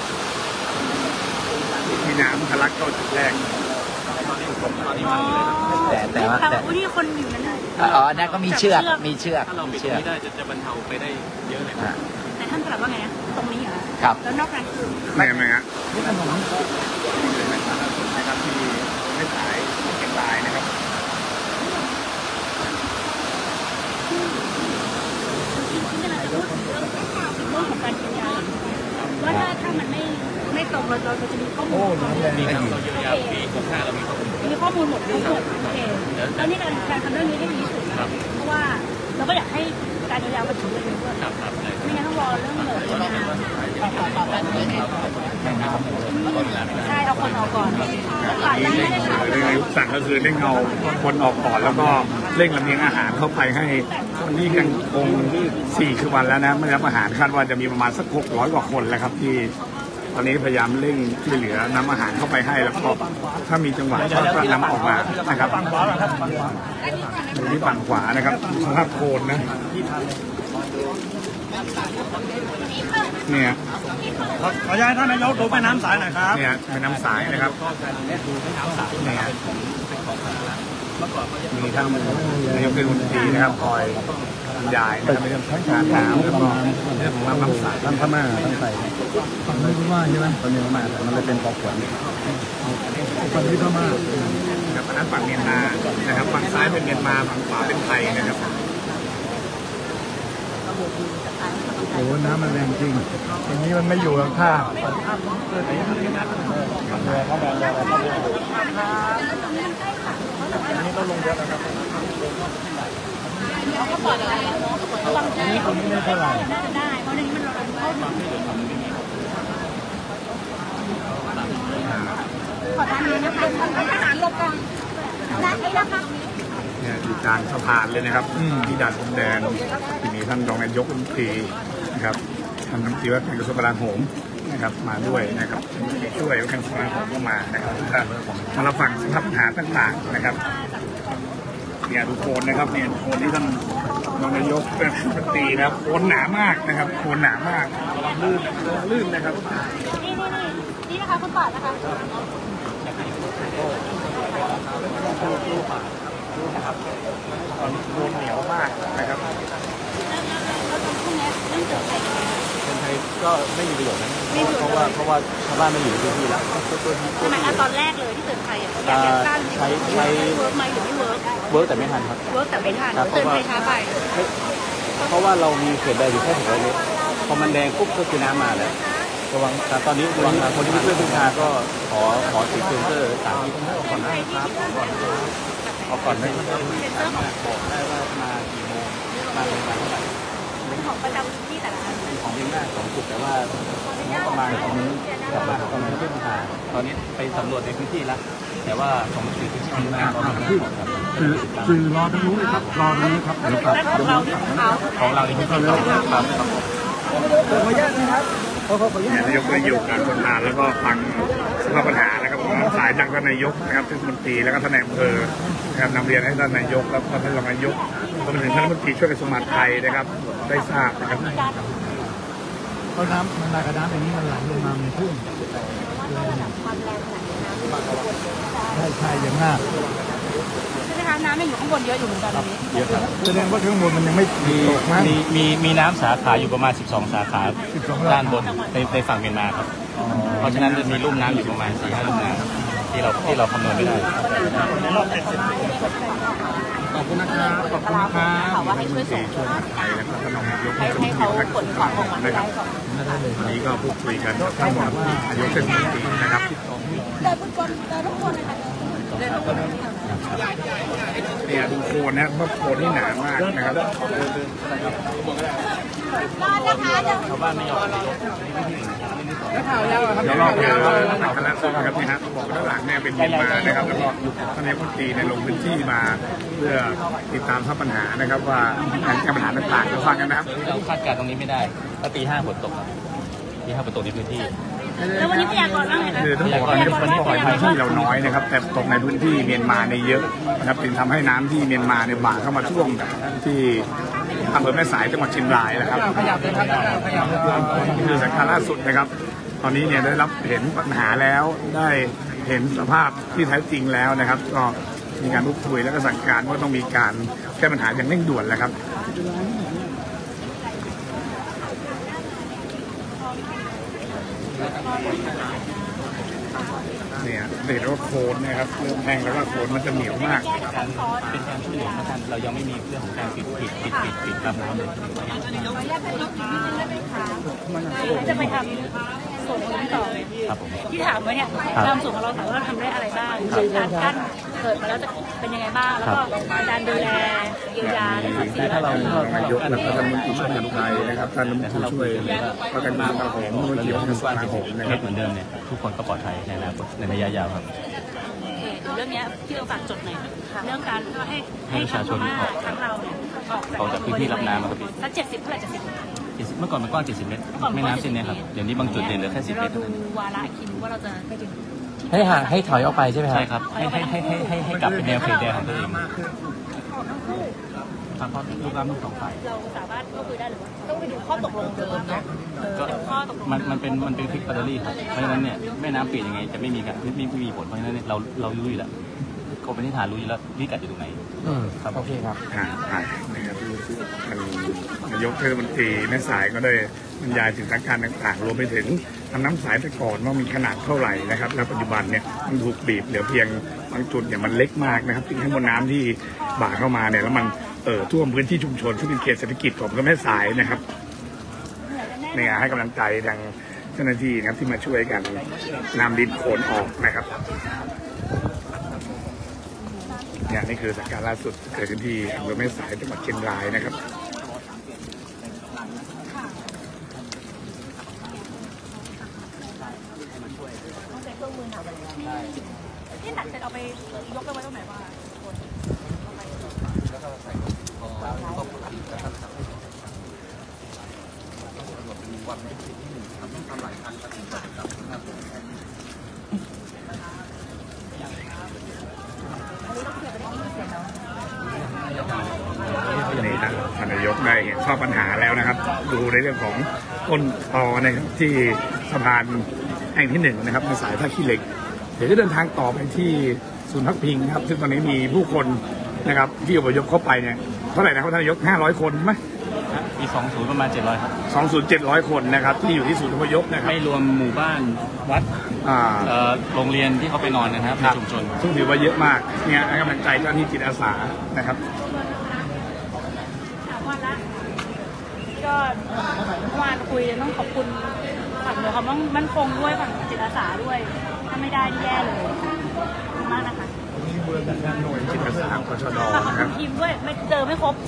มีน้ำทะลักเข้าจุดแรกแต่แต่ว่าแต่แต่ว่านี่คนอยู่นั่นเลยอ๋อนั่นก็มีเชือกมีเชือกถ้าเรามีปิดเชือกนี้ได้จะจะบรรเทาไปได้เยอะเลยนะแต่ท่านตรัสว่าไงนะตรงนี้เหรอครับแล้วนอกนั้นคือไม่ไหมฮะนี่ถนนนะครับที่ไม่สายเก็บลายนะครับที่กำลังจะพูดถึงเรื่องเรื่องของการเยียวยาว่าถ้าถ้ามันไม่ไม่ตรงเราเราจะมีข้อมูลมีครับเราเยียวยาปีหกห้าเรามีข้อมูลมีข้อมูลหมดทั้งหมดโอเคแล้วนี่การการทำเรื่องนี้ให้ดีที่สุดนะเพราะว่าเราก็อยากให้การเยียวยามาถึงเร็วๆด้วยครับครับเลยไม่งั้นต้องรอเรื่องเหนื่อยนานใช่เอาคนออกก่อนก่อนได้ไม่ได้ค่ะเรื่องนายกสั่งก็คือเร่งเอาคนออกก่อนแล้วก็เร่งลำเลียงอาหารเข้าไปให้วันนี้กันคงสี่คือวันแล้วนะไม่รับอาหารคาดว่าจะมีประมาณสักหกร้อยกว่าคนแล้วครับที่ตอนนี้พยายามเร่งช่วยเหลือนำอาหารเข้าไปให้แล้วก็ถ้ามีจังหวะก็นำออกมานะครับดูที่ฝั่งขวานะครับสภาพโคลนนะเนี่ยขอขออนุญาตท่านนายกดูแม่น้ำสายหน่อยครับเนี่ยแม่น้ำสายนะครับเนี่ยมีท่านนายกเทศมนตรีนะครับคอยบรรยายนะครับในเรื่องของการน้ำแล้วก็เรื่องของน้ำน้ำสายท่านพม่าท่านใส่ฝั่งนี้พม่าใช่ไหมตอนนี้พม่าแต่มันเลยเป็นปอกขวัญฝั่งนี้พม่านะครับอันนั้นฝั่งเมียนมานะครับฝั่งซ้ายเป็นเมียนมาฝั่งขวาเป็นไทยนะครับโอ้น้ำมันแรงจริงอย่างนี้มันไม่อยู่กับข้าเขาก็ปล่อยอะไรเนาะระวังใจน่าจะได้เพราะในนี้มันร้อนเข้าขอด้านนี้นะคะทหารหลบก่อนด้านนี้นะคะเนี่ยอยู่กลางสะพานเลยนะครับที่ด่านพรมแดนที่มีท่านรองนายกรัฐมนตรีนะครับท่านรัฐมนตรีว่าการกระทรวงกลาโหมนะครับมาด้วยนะครับช่วยว่าการกระทรวงกลาโหมก็มานะครับมารับฟังสภาพปัญหาต่างๆนะครับเนี่ยดูโคนนะครับเนี่ยโคนที่ท่านรองนายกรัฐมนตรีนะครับโคนหนามากนะครับโคนหนามากลื่นลื่นนะครับนี่นี่นี่นี่นะคะคุณป่านะคะตอนนี้โคนเหนียวมากนะครับคนไทยก็ไม่มีประโยชน์นะเพราะว่าเพราะว่าชาวบ้านไม่อยู่ในพื้นที่แล้วทำไมอ่ะตอนแรกเลยที่เตือนภัยอ่ะอยากจะสร้างใช้ใช้เวิร์กไหมหรือไม่เวิร์กเวิร์กแต่ไม่ทันครับเวิร์กแต่ไม่ทันเตือนภัยช้าไปเพราะว่าเรามีเขตแดงอยู่แค่ถึงร้อยเมตรพอมันแดงปุ๊บก็คือน้ำมาแล้วระวังแต่ตอนนี้ระวังคนที่ไม่ช่วยพึ่งพาก็ขอขอติดเซ็นเซอร์สามที่ก่อนนะครับเอาก่อนได้บอกได้ว่ามากี่โมงมาเป็นวันเท่าไหร่เป็นของประจำที่แต่ละของเพียงหน้าสองจุดแต่ว่าประมาณตรงนี้กับมาตรงนี้พึ่งพาตอนนี้ไปสำรวจในพื้นที่แล้วแต่ว่าของสื่อพื้นที่น้ำก็ไม่ได้ครับคือคือรอตรงนู้นเลยครับรอตรงนี้ครับแล้วของเราที่ของเขาของเราที่เป็นของเราครับขออนุญาตนะครับนายกได้อยู่การประธานแล้วก็ฟังสภาพปัญหานะครับของสายจากท่านนายกนะครับเทศมนตรีแล้วก็ท่านนายอำเภอนะครับนำเรียนให้ท่านนายกแล้วก็ท่านรองนายกรวมถึงท่านรัฐมนตรีช่วยกระทรวงมหาดไทยนะครับได้ทราบนะครับเพราะน้ำมันกระน้ำอย่างนี้มันไหลลงมาในทุ่งใช่ใช่อย่างน่าใช่ไหมคะน้ำยังอยู่ข้างบนเยอะอยู่เหมือนกันตอนนี้เยอะครับแสดงว่าข้างบนมันยังไม่มีมีมีมีน้ำสาขาอยู่ประมาณสิบสองสาขาด้านบนในในฝั่งเมียนมาครับเพราะฉะนั้นจะมีลุ่มน้ำอยู่ประมาณสี่ห้าลุ่มน้ำที่เราที่เราคำนวณไม่ได้ขอบคุณนะครับขอบคุณนะครับว่าให้ช่วยส่งให้ให้เขาขนของออกมาได้ก่อนวันนี้ก็พูดคุยกันกับท่านนายกเทศมนตรีนะครับแต่ทุกคนแต่ทุกคนเนี่ยดูโคนนะเพราะโคนที่หนามากนะครับชาวบ้านไม่ยอมเดี๋ยวรอบเดี๋ยวรอบคณะสงฆ์ครับนี่ฮะบอกด้านหลังเนี่ยเป็นเมียนมานะครับแล้วก็ท่านนายกรัฐมนตรีในลงพื้นที่มาเพื่อติดตามสภาพปัญหานะครับว่าการแก้ปัญหาต่างๆจะฟังกันนะครับเราคาดการณ์ตรงนี้ไม่ได้ถ้าตีห้าฝนตกตีห้าฝนตกในพื้นที่แล้ววันนี้พยากรณ์ว่าไงคะคือต้องบอกว่าวันนี้ฝนตกในพื้นที่เราน้อยนะครับแต่ตกในพื้นที่เมียนมาในเยอะนะครับจึงทำให้น้ำที่เมียนมาเนี่ยบ่าเข้ามาท่วมที่อำเภอแม่สายจังหวัดเชียงรายนะครับคือสถานการณ์ล่าสุดนะครับตอนนี้เนี่ยได้รับเห็นปัญหาแล้วได้เห็นสภาพที่แท้จริงแล้วนะครับก็มีการพูดคุยแล้วก็สั่งการว่าต้องมีการแก้ปัญหาอย่างเร่งด่วนแล้วครับเนี่ยเห็นว่าโคนนะครับเริ่มแห้งแล้วก็โคนมันจะเหนียวมากเป็นการเป็นการช่วยเหลือท่านเรายังไม่มีเรื่องของการปิดปิดปิดปิดปิดตามน้ำเลยจะไปทำส่วนของต่อที่ถามไว้เนี่ยทำส่วนของเราแต่ว่าทำได้อะไรบ้างการกั้นเกิดมาแล้วจะเป็นยังไงบ้างแล้วก็การดูแลเยียวยาถ้าเรานายกและท่านรัฐมนตรีช่วยไทยนะครับท่านรัฐมนตรีช่วยประกันมาของมูลนิธิกระทรวงกลาโหมนะครับเหมือนเดิมเนี่ยทุกคนก็ปลอดภัยในอนาคตในระยะยาวครับเรื่องนี้ที่เราฝากจดหน่อยเรื่องการให้ให้ประชาชนทั้งเราเนี่ยออกจากพื้นที่รับน้ำครับพี่สักเจ็ดสิบเท่าไหร่เจ็ดสิบเมื่อก่อนมันกว้างเจ็ดสิบเมตรไม่น้ำเส้นนี้ครับเดี๋ยวนี้บางจุดเด่นเหลือแค่สิบเมตรเราดูวาระคิดว่าเราจะไปถึงให้ห่างให้ถอยออกไปใช่ไหมครับใช่ครับให้ให้ให้ให้ให้ให้กลับเป็นแนวเขตแดนของตัวเองเพราะลูกน้ำทั้งสองฝ่ายเราสามารถก็คุยได้หรือว่าต้องไปดูข้อตกลงเดิมนะเดี๋ยวข้อตกลงมันมันเป็นมันเป็นพลิกแบตเตอรี่ครับเพราะฉะนั้นเนี่ยแม่น้ำเปลี่ยนยังไงจะไม่มีการไม่ไม่มีผลเพราะฉะนั้นเราเรารู้อยู่แล้วก็เป็นที่ฐานรู้อยู่แล้วพิกัดอยู่ตรงไหนอืมครับโอเคครับอ่าอ่านะครับทางนายกเทศมนตรีแม่สายก็ได้บรรยายถึงสถานการณ์ต่างๆรวมไปถึงทำน้ำสายแต่ก่อนว่ามีขนาดเท่าไหร่นะครับแล้วปัจจุบันเนี่ยมันถูกบีบเหลือเพียงบางจุดเนี่ยมันเล็กมากนะครับที่ให้มวลน้ำที่บ่าเข้ามาเนี่ยแล้วมันเอ่อท่วมพื้นที่ชุมชนซึ่งเป็นเขตเศรษฐกิจของแม่สายนะครับเนี่ยให้กำลังใจทางเจ้าหน้าที่นะครับที่มาช่วยกันนำดินโคลนออกนะครับเนี่ยนี่คือสถานการณ์ล่าสุดเกิดขึ้นที่อำเภอแม่สายจังหวัดเชียงรายนะครับที่ตัดเสร็จเอาไปยกไปไว้ตรงไหนวะนี่ท่านท่านนายกได้เห็นข้อปัญหาแล้วนะครับดูในเรื่องของต้นตอนะครับที่สะพานแห่งที่หนึ่งนะครับในสายท่าขี้เหล็กเดี๋ยวจะเดินทางต่อไปที่ศูนย์พักพิงครับซึ่งตอนนี้มีผู้คนนะครับที่อพยพเข้าไปเนี่ยเท่าไหร่นะครับท่านนายกห้าร้อยคนไหมมีสองศูนย์ประมาณเจ็ดร้อยครับสองศูนย์เจ็ดร้อยคนนะครับที่อยู่ที่ศูนย์อพยพนะครับไม่รวมหมู่บ้านวัดอ่าเอ่อโรงเรียนที่เขาไปนอนนะครับในชุมชนซึ่งถือว่าเยอะมากเนี่ยให้กำลังใจเจ้าหน้าที่จิตอาสานะครับสามวันละก็เมื่อวานคุยต้องขอบคุณฝั่งเดี๋ยวเขาต้องมั่นคงด้วยฝั่งจิตอาสาด้วยถ้าไม่ได้แย่เลยขอบคุณมากนะคะหน่วยจิตอาสาคชดฝากขอบนะคคุรับณทีมด้วยไม่เจอไม่ครบ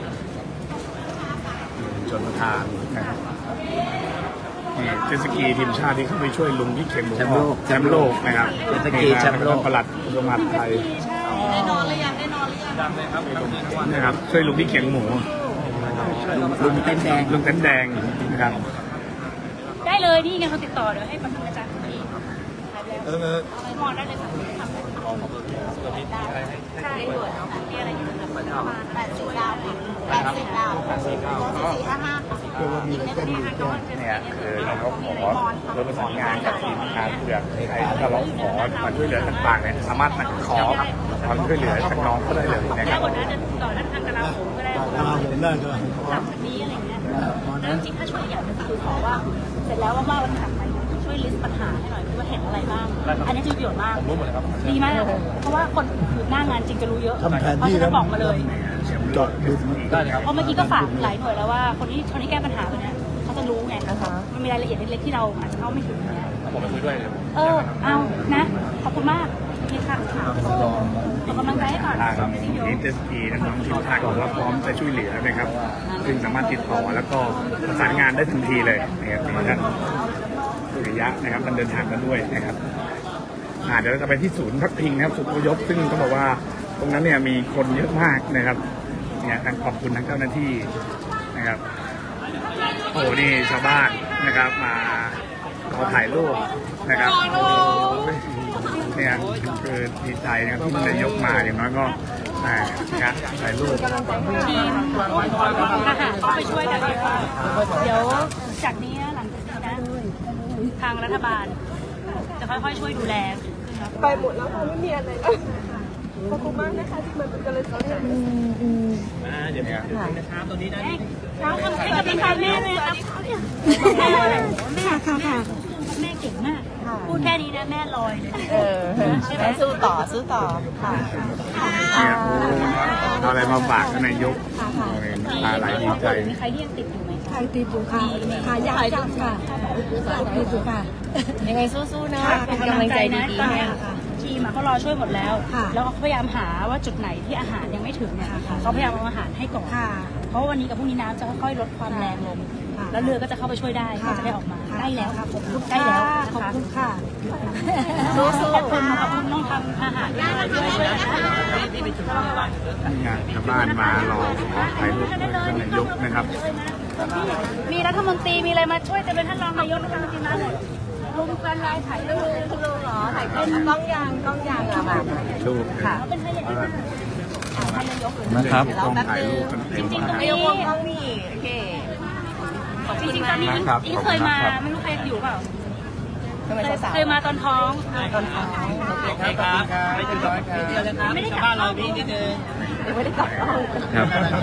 ชนประทานนะครับนี่เจตสกีทีมชาติที่เข้าไปช่วยลุงที่เข็มหมูแชมป์โลกแชมป์โลกนะครับเจตสกีแชมป์โลกปลัดกระทรวงมหาดไทยได้นอนหรือยังได้นอนหรือยังนะครับช่วยลุงที่เข็มหมูลุงเต้นแดงลุงเต้นแดงนะครับได้เลยนี่ไงเขาติดต่อเดี๋ยวให้ประธานอาจารย์คนนี้เออมองได้เลยค่ะทำได้ใช่ด่วนเนาะมีอะไรอยู่แบบประมาณแปดสิบดาวแปดสิบดาวสี่ห้าห้าอีกในประเทศห้าก้อนเนี่ยคือเราก็ขอเราประสานงานกับทีมงานเผือกใครที่จะร้องขอมาช่วยเหลือต่างๆเนี่ยสามารถมาขอความช่วยเหลือจากน้องก็ได้เลยนะคแล้รัวบกว่านั้นจะต่อด้านทางกลาโหมก็ได้ตาผมได้ด้วยหลังจากนี้อะไรเงี้ยแล้วจริงๆถ้าช่วยอย่างนึงคือขอว่าเสร็จแล้วว่าวันถัดไปช่วยลิสต์ปัญหาให้หน่อยว่าเห็นอะไรบ้างอันนี้จะมีประโยชน์มากดีมากเพราะว่าคนอยู่หน้างานจริงจะรู้เยอะเพราะฉะนั้นบอกมาเลยจอดดูได้ครับเพราะเมื่อกี้ก็ฝากหลายหน่วยแล้วว่าคนที่คนที่แก้ปัญหาตัวเนี้ยเขาจะรู้ไงมันมีรายละเอียดเล็กๆที่เราอาจจะเข้าไม่ถึงเนี่ยผมไปคุยด้วยเลยเออเอานะขอบคุณมากนี่ค่ะขอกำลังใจให้ก่อนทางทีมเจสกีน้องทีมชาติของเราพร้อมจะช่วยเหลือนะครับซึ่งสามารถติดต่อแล้วก็ประสานงานได้ทันทีเลยนะครับมีท่านสุริยะนะครับท่านเดินทางกันด้วยนะครับอ่าเดี๋ยวเราจะไปที่ศูนย์พักพิงนะครับศูนย์อพยพซึ่งต้องบอกว่าตรงนั้นเนี่ยมีคนเยอะมากนะครับเนี่ยทางขอบคุณทางเจ้าหน้าที่นะครับโอ้นี่ชาวบ้านนะครับมาขอถ่ายรูปนะครับเนี่ยคือดีใจนะครับที่นายกมาอย่างน้อยก็อ่านะครับถ่ายรูปทีมทหารต้องไปช่วยกันเลยค่ะเดี๋ยวจากนี้หลังจากนี้นะทางรัฐบาลจะค่อยๆช่วยดูแลไปหมดแล้วค่ะไม่มีอะไรแล้วขอบคุณมากนะคะที่มันเป็นกำลังใจให้เดี๋ยวเนี่ยเราทำให้กับพี่แม่เลยครับแม่ค่ะค่ะแม่เก่งมากพูดแค่นี้นะแม่ลอยเลยเออแม่สู้ต่อสู้ต่อค่ะเนี่ยเอาอะไรมาฝากท่านนายกตาไหลดีใจมีใครที่ยังติดอยู่ไหมใครตีบุค่ะค่ะอยากจับค่ะตีบุค่ะยังไงสู้ๆนะเป็นกำลังใจดีๆให้ค่ะทีมเขารอช่วยหมดแล้วค่ะแล้วเขาพยายามหาว่าจุดไหนที่อาหารยังไม่ถึงเนี่ยเขาพยายามเอาอาหารให้ก่อนค่ะเพราะวันนี้กับพรุ่งนี้น้ำจะค่อยๆลดความแรงลงค่ะแล้วเรือก็จะเข้าไปช่วยได้ค่ะก็จะได้ออกมาค่ะได้แล้วขอบคุณได้แล้วขอบคุณค่ะสู้ๆขอบคุณขอบคุณต้องทำอาหารด้วยด้วยด้วยนะงานชาวบ้านมารอขอถ่ายรูปกับท่านนายกนะครับมีรัฐมนตรีมีอะไรมาช่วยจะเป็นท่านรองนายกรัฐมนตรีมาหมดรวมกันลายถ่ายรูปคุณลุงเหรอถ่ายเป็นกล้องยางกล้องยางอะแบบรูปค่ะเขาเป็นท่านนายกท่านนายกเลยนะครับต้องถ่ายรูปกันเต็มจริงๆตรงนายนี้กวงกล้องนี่โอเคจริงๆตอนนี้อิงเคยมาไม่รู้ใครอยู่เปล่าเคยมาตอนท้องตอนท้องครับไม่ถึงร้อยครับไม่ได้กลับบ้านเรานิดนึงไม่ได้กลับบ้านครับ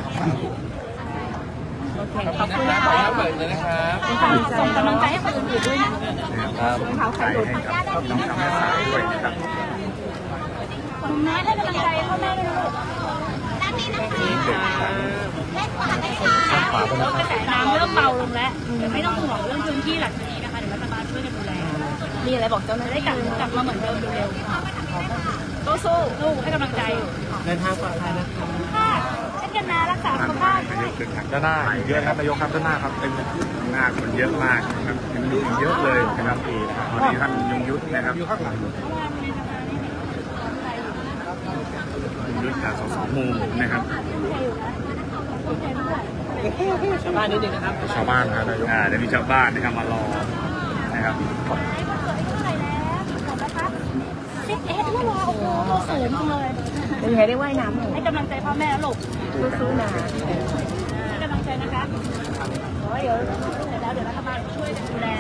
ขอบคุณนะคะส่งกำลังใจให้คนอื่นด้วยนะใจให้กับน้องทำให้สายด้วยนะครับคุณน้อยให้กำลังใจพ่อแม่ด้วยลูกด้านนี้นะคะเล่นกว่าได้ค่ะกระแสน้ำเริ่มเบาลงแล้วไม่ต้องห่วงเรื่องพื้นที่หลังจากนี้นะคะเดี๋ยวรัฐบาลช่วยกันดูแลมีอะไรบอกเจ้าหน้าที่ได้กลับกลับมาเหมือนเดิมเร็วๆสู้สู้สู้ให้กำลังใจเดินทางปลอดภัยนะคะค่ะเช่นกันนะรักษาสุขภาพด้วยด้านหน้าเยอะครับนายกครับด้านหน้าครับเต็มหน้าคนเยอะมากนะครับยังอยู่เยอะเลยนะครับวันนี้ท่านยงยุทธนะครับอยู่ข้างหลังยงยุทธจากสสมูนะครับชาวบ้านนิดนึงนะครับชาวบ้านนะนายกอ่าเดี๋ยวมีชาวบ้านนะครับมารอนะครับสิบเอ็ดแล้วโอ้โหตัวสูงจังเลยเป็นไงได้ว่ายน้ำให้กำลังใจพ่อแม่ลูกสู้ๆนะให้กำลังใจนะคะเดี๋ยวเสร็จแล้วเดี๋ยวรัฐบาลช่วยดูแล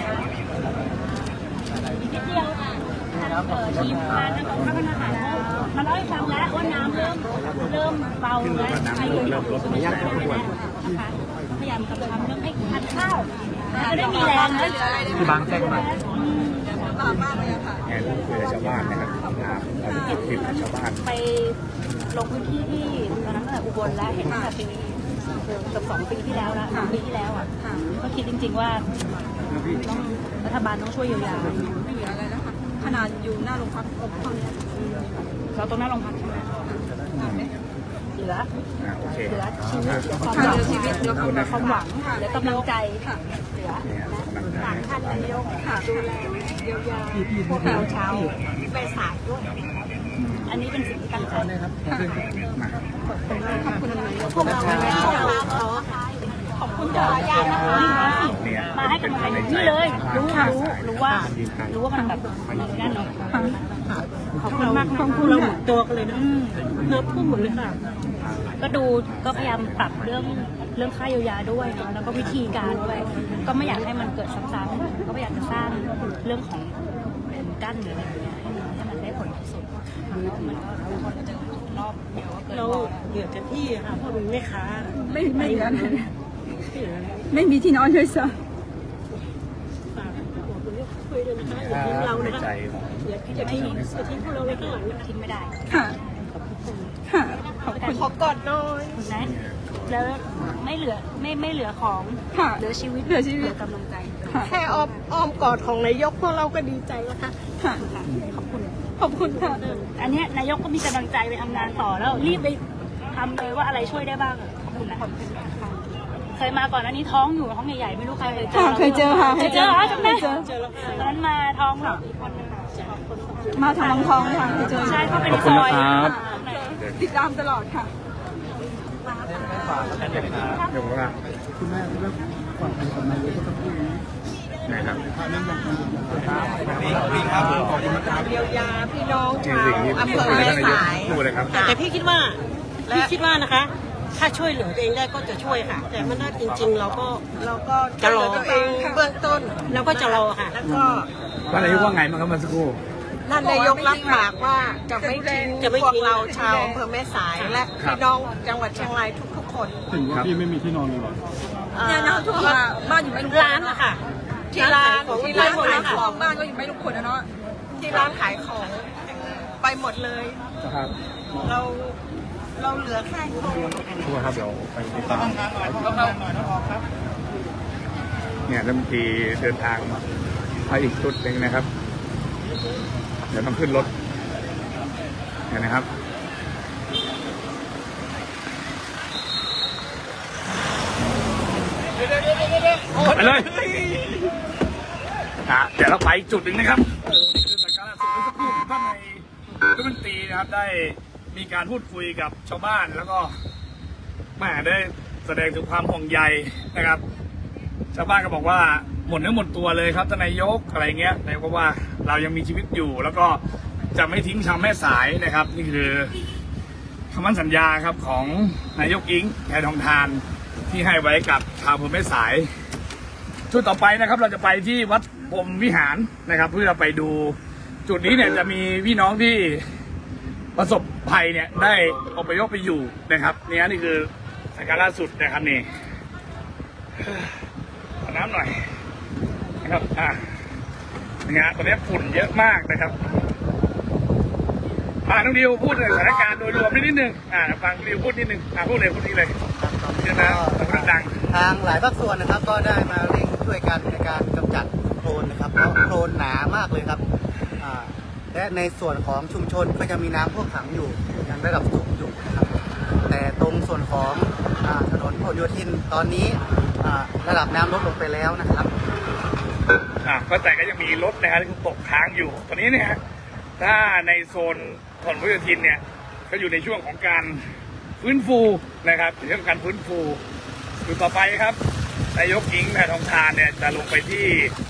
นิดเดียวค่ะทีมงานทางกองทัพทหารมาเล่าให้ฟังแล้วว่าน้ำเริ่มเริ่มเบาแล้วใครเริ่มลดไม่ยากทุกวันนะคะพยายามกำลังทำเรื่องให้ทานข้าวจะได้มีแรงนะที่บางแจ้งมาแอนคุยกับชาวบ้านนะครับเราจะเก็บคลิปชาวบ้านไปลงพื้นที่ที่ตอนนั้นตั้งแต่อุบลแล้วเห็นตั้งแต่ปีเกือบสองปีที่แล้วแล้วปีที่แล้วอ่ะก็คิดจริงๆว่าต้องรัฐบาลต้องช่วยเยียวยาไม่เหลืออะไรแล้วค่ะขนาดอยู่หน้าโรงพักอบตอนนี้เราตรงหน้าโรงพักใช่ไหมเหลือเหลือชีวิตความหวังชีวิตเหลือความหวังเหลือกำลังใจเหลือฝากท่านนายกดูแลเยียวยาพวกเราชาวไปสายด้วยอันนี้เป็นสิ่งที่ตั้งใจขอบคุณพวกเราพวกเราขอบคุณจ่าญาตินะคะมาให้กำลังใจนี่เลยรู้รู้รู้ว่ารู้ว่ามันแบบนั่นเนาะขอบคุณมากขอบคุณเราตัวกันเลยนะเนื้อพุ่งหมดเลยค่ะก็ดูก็พยายามปรับเรื่องเรื่องค่าเยียวยาด้วยเนาะแล้วก็วิธีการด้วยก็ไม่อยากให้มันเกิดซ้ำๆก็พยายามจะสร้างเรื่องของกั้นหรืออะไรอย่างเงี้ยให้มันให้มันได้ผลที่สุดมันก็ทุกคนจะรอบเดียวก็เกินเราเหลือแต่ที่ค่ะเพราะมันไม่ค้าไม่ไม่เหลือไม่มีที่นอนเลยสิคุยเลยนะคะอย่าทิ้งเรานะคะอย่าทิ้งอย่าทิ้งอย่าทิ้งพวกเราไว้ข้างหลังทิ้งไม่ได้ค่ะค่ะขอบคุณขอกอดหน่อยนะแล้วไม่เหลือไม่ไม่เหลือของเหลือชีวิตเหลือชีวิตกำลังใจแค่อ้อมอ้อมกอดของนายกพวกเราก็ดีใจแล้วค่ะค่ะขอบคุณขอบคุณค่ะอันนี้นายกก็มีกำลังใจไปทำงานต่อแล้วรีบไปทำเลยว่าอะไรช่วยได้บ้างขอบคุณนะเคยมาก่อนอันนี้ท้องอยู่ท้องใหญ่ๆไม่รู้ใครเคยเจอเคยเจอค่ะเคยเจอค่ะจำได้ตอนนั้นมาท้องแบบมาทางท้องค่ะเคยเจอใช่เขาเป็นซอยติดตามตลอดค่ะเดี๋ยวว่าคุณแม่เรื่องความเป็นคนนายกก็ต้องพูดนะครับเยียวยาพี่น้องชาวอำเภอแม่สายแต่พี่คิดว่าพี่คิดว่านะคะถ้าช่วยเหลือตัวเองได้ก็จะช่วยค่ะแต่มันได้จริงๆเราก็เราก็จะรอตัวเองเบื้องต้นเราก็จะรอค่ะแล้วก็ท่านนายกว่าไงบ้างครับเมื่อสักครู่ท่านนายกรับปากว่าจะไม่ทิ้งพวกเราชาวอำเภอแม่สายและพี่น้องจังหวัดเชียงรายทุกๆคนถึงว่าพี่ไม่มีที่นอนเลยหรอเนี่ยนะทุกคนบ้านอยู่ไม่รู้ร้านอะค่ะที่ร้านที่ร้านขายของบ้านก็อยู่ไม่รู้คนนะเนาะที่ร้านขายของไปหมดเลยเราเราเหลือแค่ครัวครับเดี๋ยวไปติดตามเนี่ยรัฐมนตรีเดินทางมาไปอีกจุดหนึ่งนะครับเดี๋ยวต้องขึ้นรถเห็นไหมครับไปเลยนะเดี๋ยวเราไปอีกจุดหนึ่งนะครับโอ้นี่คือการล่าสุดเมื่อสักครู่ท่านในรัฐมนตรีนะครับได้มีการพูดคุยกับชาวบ้านแล้วก็แม่ได้แสดงถึงความห่วงใยนะครับชาวบ้านก็บอกว่าหมดเนื้อหมดตัวเลยครับท่านนายกอะไรเงี้ยนายกว่าเรายังมีชีวิตอยู่แล้วก็จะไม่ทิ้งชาวแม่สายนะครับนี่คือคำมั่นสัญญาครับของนายกอิงแพทองธารที่ให้ไว้กับชาวอำเภอแม่สายจุดต่อไปนะครับเราจะไปที่วัดพรหมวิหารนะครับ เพื่อไปดูจุดนี้เนี่ยจะมีพี่น้องที่ประสบภัยเนี่ยได้อพยพไปอยู่นะครับนี่นี่คือสถานการณ์ล่าสุดนะครับนี่ขอน้ำหน่อยนะครับอ่าเนี่ยตอนนี้ฝุ่นเยอะมากนะครับอ่าน้องดิวพูดถึงสถานการณ์โดยรวมนิดนึงอ่าฟังดิวพูดนิดนึงอ่าพูดเลยพูดนี้เลยเดี๋ยวนะพูดดังทางหลายภาคส่วนนะครับก็ได้มาเร่งช่วยกันในการกำจัดโคลนนะครับเพราะโคลนหนามากเลยครับอ่าและในส่วนของชุมชนก็จะมีน้ำท่วมขังอยู่ยังระดับสูงอยู่นะครับแต่ตรงส่วนของอ่าถนนพหลโยธินตอนนี้อ่าระดับน้ำลดลงไปแล้วนะครับอ่าก็แต่ก็ยังมีรถนะครับที่ตกค้างอยู่ตอนนี้เนี่ยถ้าในโซนถนนพหลโยธินเนี่ยก็อยู่ในช่วงของการฟื้นฟูนะครับในช่วงการฟื้นฟูอยู่ต่อไปครับนายกหญิงแพทองทานเนี่ยจะลงไปที่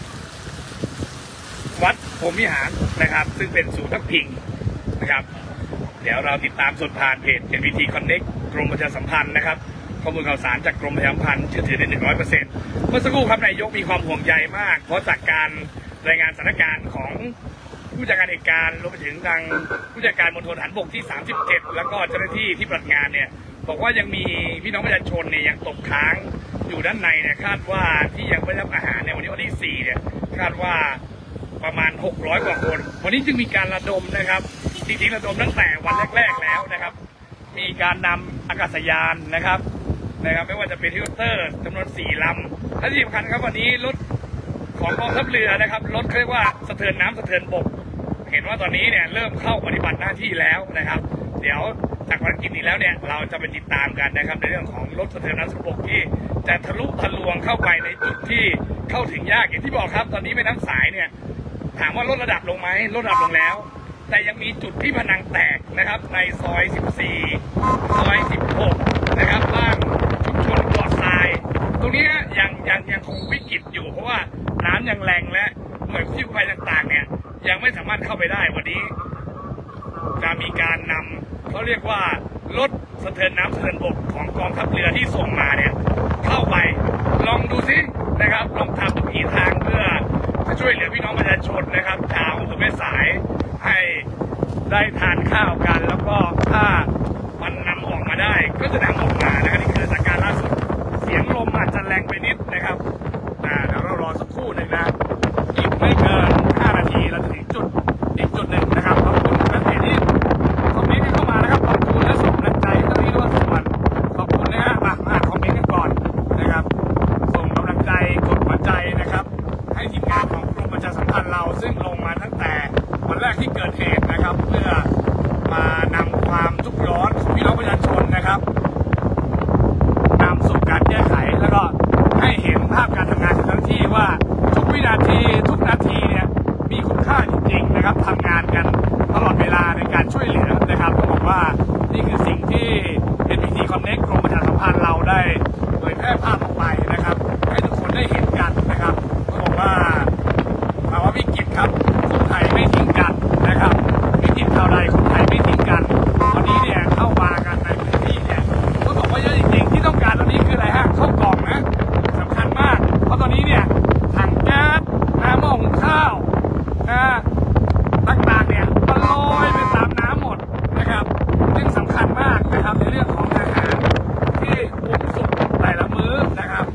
วัดพรหมวิหารนะครับซึ่งเป็นศูนย์พักพิงนะครับเดี๋ยวเราติดตามสดผ่านเพจ เอ็น วี ที Connect กรมประชาสัมพันธ์นะครับข้อมูลข่าวสารจากกรมประชาสัมพันธ์เชื่อถือได้หนึ่งร้อยเปอร์เซ็นต์เมื่อสักครู่ครับนายกมีความห่วงใยมากเพราะจากการรายงานสถานการณ์ของผู้จัดการเหตุการณ์รวมไปถึงทางผู้จัดการมณฑลทหารบกที่สามสิบเจ็ดแล้วก็เจ้าหน้าที่ที่ปฏิบัติงานเนี่ยบอกว่ายังมีพี่น้องประชาชนเนี่ยยังตกค้างอยู่ด้านในเนี่ยคาดว่าที่ยังไม่ได้รับอาหารในวันนี้วันที่สี่เนี่ยคาดว่าประมาณหกร้อยกว่าคนวันนี้จึงมีการระดมนะครับจริงๆระดมตั้งแต่วันแรกๆแล้วนะครับมีการนำอากาศยานนะครับนะครับไม่ว่าจะเป็นเฮลิคอปเตอร์จำนวนสี่ลำและที่สำคัญครับวันนี้รถของกองทัพเรือนะครับรถเรียกว่าสะเทินน้ำสะเทินบกเห็นว่าตอนนี้เนี่ยเริ่มเข้าปฏิบัติหน้าที่แล้วนะครับเดี๋ยวจากภารกิจนี้แล้วเนี่ยเราจะไปติดตามกันนะครับในเรื่องของรถสะเทินน้ำสะเทินบกที่จะทะลุทะลวงเข้าไปในจุดที่เข้าถึงยากอย่างที่บอกครับตอนนี้แม่น้ำสายเนี่ยถามว่าลดระดับลงไหมลดระดับลงแล้วแต่ยังมีจุดที่ผนังแตกนะครับในซอยสิบสี่ซอยสิบหกนะครับบ้านชุมชนเกาะทรายตรงนี้ยังยังยังคงวิกฤตอยู่เพราะว่าน้ำยังแรงและหน่วยกู้ภัยต่างๆเนี่ยยังไม่สามารถเข้าไปได้วันนี้จะมีการนำเขาเรียกว่ารถสะเทินน้ำสะเทินบกของกองทัพเรือที่ส่งมาเนี่ยเข้าไปลองดูซินะครับลองทำทุกทีทางเพื่อจะช่วยเหลือพี่น้องประชาชนนะครับชาวอำเภอแม่สายให้ได้ทานข้าวกันแล้วก็ถ้ามันนำออกมาได้ก็จะนำออกมานะครับนี่คือสถานการณ์ล่าสุดเสียงลมอาจจะแรงไปนิดนะครับอ่าเดี๋ยวเรารอสักครู่หนึ่งนะอีกไม่เกินห้านาทีเราจะถึงจุดอีกจุดหนึ่งนะครับขอบคุณท่านที่คอมเมนต์เข้ามานะครับขอบคุณและส่งกำลังใจเจ้าหน้าที่ทุกส่วนขอบคุณนะฮะมาอ่านคอมเมนต์กันก่อนนะครับส่งกำลังใจกดหัวใจนะครับให้ทีมงานของกรมประชาสัมพันธ์เราซึ่งลงมาตั้งแต่วันแรกที่เกิดเหตุนะครับเพื่อมานำความทุกข์ร้อนของพี่น้องประชาชนนะครับนำสู่การแก้ไขแล้วก็ให้เห็นภาพการทำงานของเจ้าหน้าที่ว่าทุกวินาทีทุกนาทีเนี่ยมีคุณค่าจริงๆนะครับทำงานกันตลอดเวลาในการช่วยเหลือนะครับก็บอกว่านี่คือสิ่งที่ เอ็น วี ที Connect กรมประชาสัมพันธ์เราได้เผยแพร่ภาพออกไปนะครับให้ทุกคนได้เห็นกันนะครับก็บอกว่าภาวะวิกฤตครับคนไทยไม่ทิ้งกันนะครับวิกฤตเท่าใดคนไทยไม่ทิ้งกันตอนนี้เนี่ยเข้ามากันในพื้นที่เนี่ยก็บอกว่าเยอะจริงๆที่ต้องการตอนนี้คืออะไรฮะข้าวกล่องนะสำคัญมากเพราะตอนนี้เนี่ยถังแก๊สน้ำหม้อหุงข้าวนะต่างๆเนี่ยมันลอยไปตามน้ำหมดนะครับซึ่งสำคัญมากนะครับในเรื่องของอาหารที่ปรุงสุกแต่ละมื้อนะครับ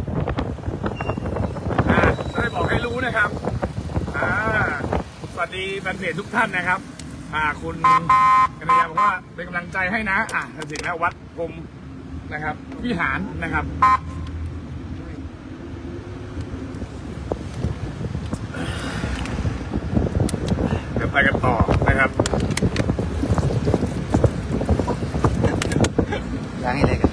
อ่าจะได้บอกให้รู้นะครับอ่าสวัสดีแฟนเพจทุกท่านนะครับอ่าคุณกัญญาบอกว่าเป็นกำลังใจให้นะอ่ะถึงแล้ววัดพรหมนะครับวิหารนะครับเดี๋ยวไปกันต่อนะครับยังให้เลยกัน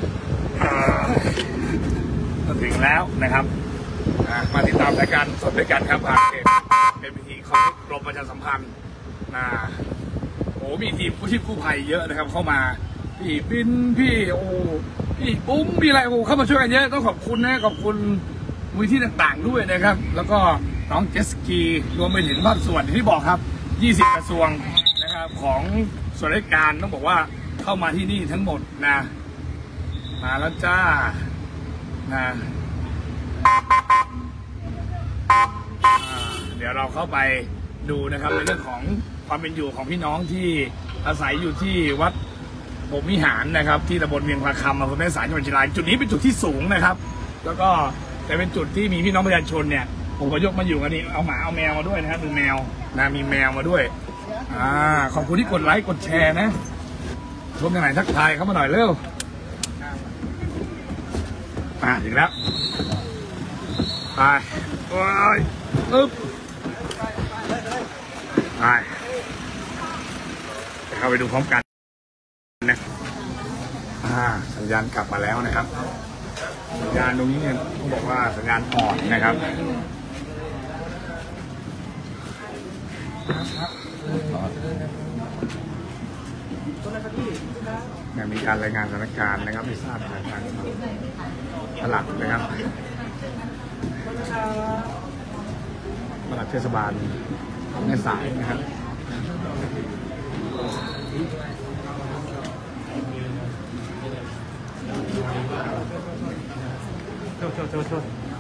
ถึงแล้วนะครับมาติดตามรายการสดด้วยกันครับผ่านเพจ เอ็น วี ที ของกรมประชาสัมพันธ์นะโอ้มีทีมกู้ชีพกู้ภัยเยอะนะครับเข้ามาพี่บินพี่โอ้พี่ปุ้มมีอะไรโอ้เข้ามาช่วยกันเยอะต้องขอบคุณนะขอบคุณมูลที่ต่างๆด้วยนะครับแล้วก็น้องเจสกีรวมไปถึงภาคส่วนที่บอกครับยี่สิบกระทรวงนะครับของส่วนราชการต้องบอกว่าเข้ามาที่นี่ทั้งหมดนะมาแล้วจ้านะเดี๋ยวเราเข้าไปดูนะครับในเรื่องของความเป็นอยู่ของพี่น้องที่อาศัยอยู่ที่วัดบวรวิหารนะครับที่ตำบลเวียงพระคำอำเภอแม่สายจังหวัดเชียงรายจุดนี้เป็นจุดที่สูงนะครับแล้วก็จะเป็นจุดที่มีพี่น้องประชาชนเนี่ยผมก็ยกมาอยู่กันนี่เอาหมาเอาแมวมาด้วยนะครับดูแมวนะมีแมวมาด้วยอ่าขอบคุณที่กดไลค์กดแชร์นะชมทางไหนทักทายเข้ามาหน่อยเร็วอ่าถึงแล้วไปโอ้ยอึ๊บไปเข้าไปดูพร้อมกันนะอ่าสัญญาณกลับมาแล้วนะครับสัญญาณตรงนี้เนี่ยต้องบอกว่าสัญญาณอ่อนนะครับมีการรายงานสถานการณ์นะครับไม่ทราบจากทางปลัดนะครับปลัดเทศบาลแม่สายนะครับโทษโทษโทษโทษ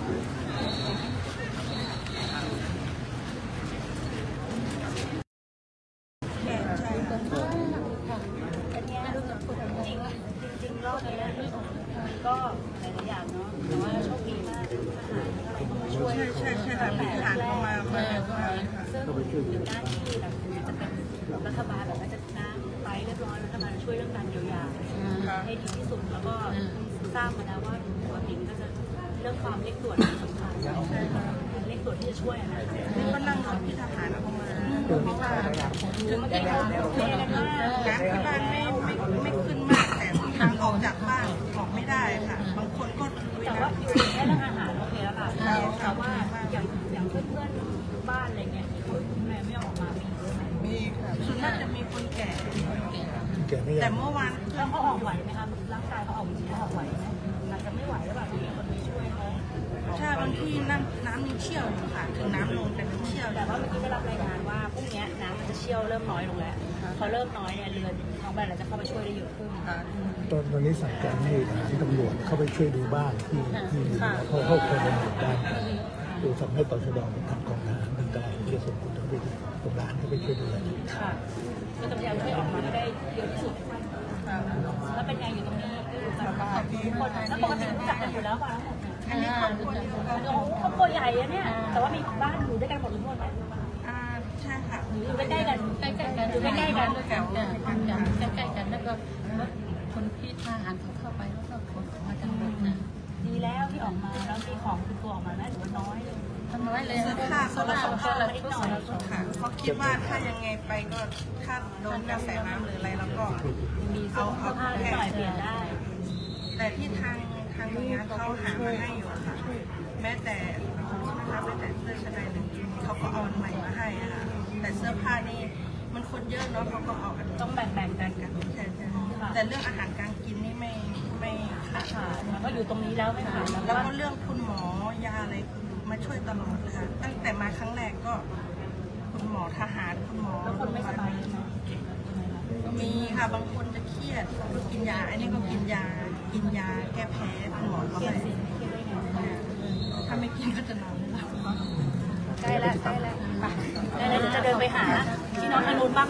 ก็หลายๆอย่างเนาะแต่ว่าโชคดีมากช่วยใช่ใช่ค่ะผ่านเข้ามามาซึ่งหน้าที่แบบจะเป็นรัฐบาลแบบว่าจะน้ำไปเรียบร้อยรัฐบาลช่วยเรื่องการเยียวยาให้ดีที่สุดแล้วก็ทราบมาแล้วว่าปกติก็จะเรื่องความเร่งด่วนสำคัญเร่งด่วนที่จะช่วยอะไรก็นั่งรถที่ทหารเข้ามาเพราะว่าถึงที่เขาเรียกกันว่าน้ำที่บ้านไม่ไม่ไม่ขึ้นมากแต่ทางออกจากบ้านออกไม่ได้ค่ะบางคนก็แต่ว่าอยู่แค่เรื่องอาหารโอเคแล้วค่ะแต่ว่าอย่างอย่างเพื่อนๆบ้านอะไรเงี้ยเขาดูแลไม่ออกมามีมีค่ะส่วนมากจะมีคนแก่แต่เมื่อวานแล้วเขาออกไหวไหมคะร่างกายเขาออกจริงๆเขาออกไหวไหมอาจจะไม่ไหวหรือเปล่ามีคนไปช่วยเขาใช่บางทีน้ำน้ำยังเชี่ยวอยู่ค่ะถึงน้ำลงแต่ยังเชี่ยวแต่ว่าเมื่อกี้ได้รับรายงานว่าพรุ่งนี้น้ำมันจะเชี่ยวเริ่มน้อยลงแล้วพอเริ่มน้อยเนี่ยเรือท้องแบนเราจะเข้าไปช่วยได้เยอะขึ้นตอนตอนนี้สั่งการให้ทหารตำรวจเข้าไปช่วยดูบ้านที่ที่เขาเข้าไปในหมู่บ้านดูทำให้ตชดทำกองทหารต่างๆที่ส่งคนเข้าไปดูโรงร้านเข้าไปช่วยดูแลค่ะก็จะพยายามช่วยออกมาได้เยอะที่สุดแล้วเป็นไงอยู่ตรงนี้คนแล้วปกติรู้จักกันอยู่แล้วป่ะอันนี้ครอบครัวเดียวกันครอบครัวใหญ่อะเนี่ยแต่ว่ามีบ้านอยู่ด้วยกันหมดทุกคนไหมอ่าใช่ค่ะอยู่ใกล้ๆกันใกล้ๆกันอยู่ใกล้ๆกันแถวใกล้ๆกันแล้วก็คนที่ทหารเขาเข้าไปแล้วก็คนมาทั้งหมดนะดีแล้วที่ออกมาแล้วมีของติดตัวออกมาได้หรือว่าน้อยทำน้อยเลยค่ะโซลาร์โซลาร์นิดหน่อยค่ะเขาคิดว่าถ้ายังไงไปก็ถ้าโดนกระแสน้ำหรืออะไรแล้วก็มีเอาเอาผ้าหน่อยเปลี่ยนได้แต่ที่ทางทางงานเขาหามาให้อยู่ค่ะแม้แต่นะคะแม้แต่เสื้อชั้นในหนึ่งเขาก็เอาใหม่มาให้นะคะแต่เสื้อผ้านี่มันคนเยอะเนาะเขาก็เอาต้องแบ่งๆกันกันแต่เรื่องอาหารการกินนี่ไม่ไม่ขาดแล้วก็อยู่ตรงนี้แล้วไม่ขาดแล้วก็เรื่องคุณหมอยาอะไรมาช่วยตลอดค่ะตั้งแต่มาครั้งแรกก็คุณหมอทหารคุณหมอแล้วคนไม่สบายมีค่ะบางคนจะเครียดก็กินยาอันนี้ก็กินยากินยาแก้แพ้คุณหมอเขาให้ถ้าไม่กินก็จะนอนใกล้แล้วใกล้แล้วใกล้แล้วจะเดินไปหาพี่น้องทางนู้นบ้าง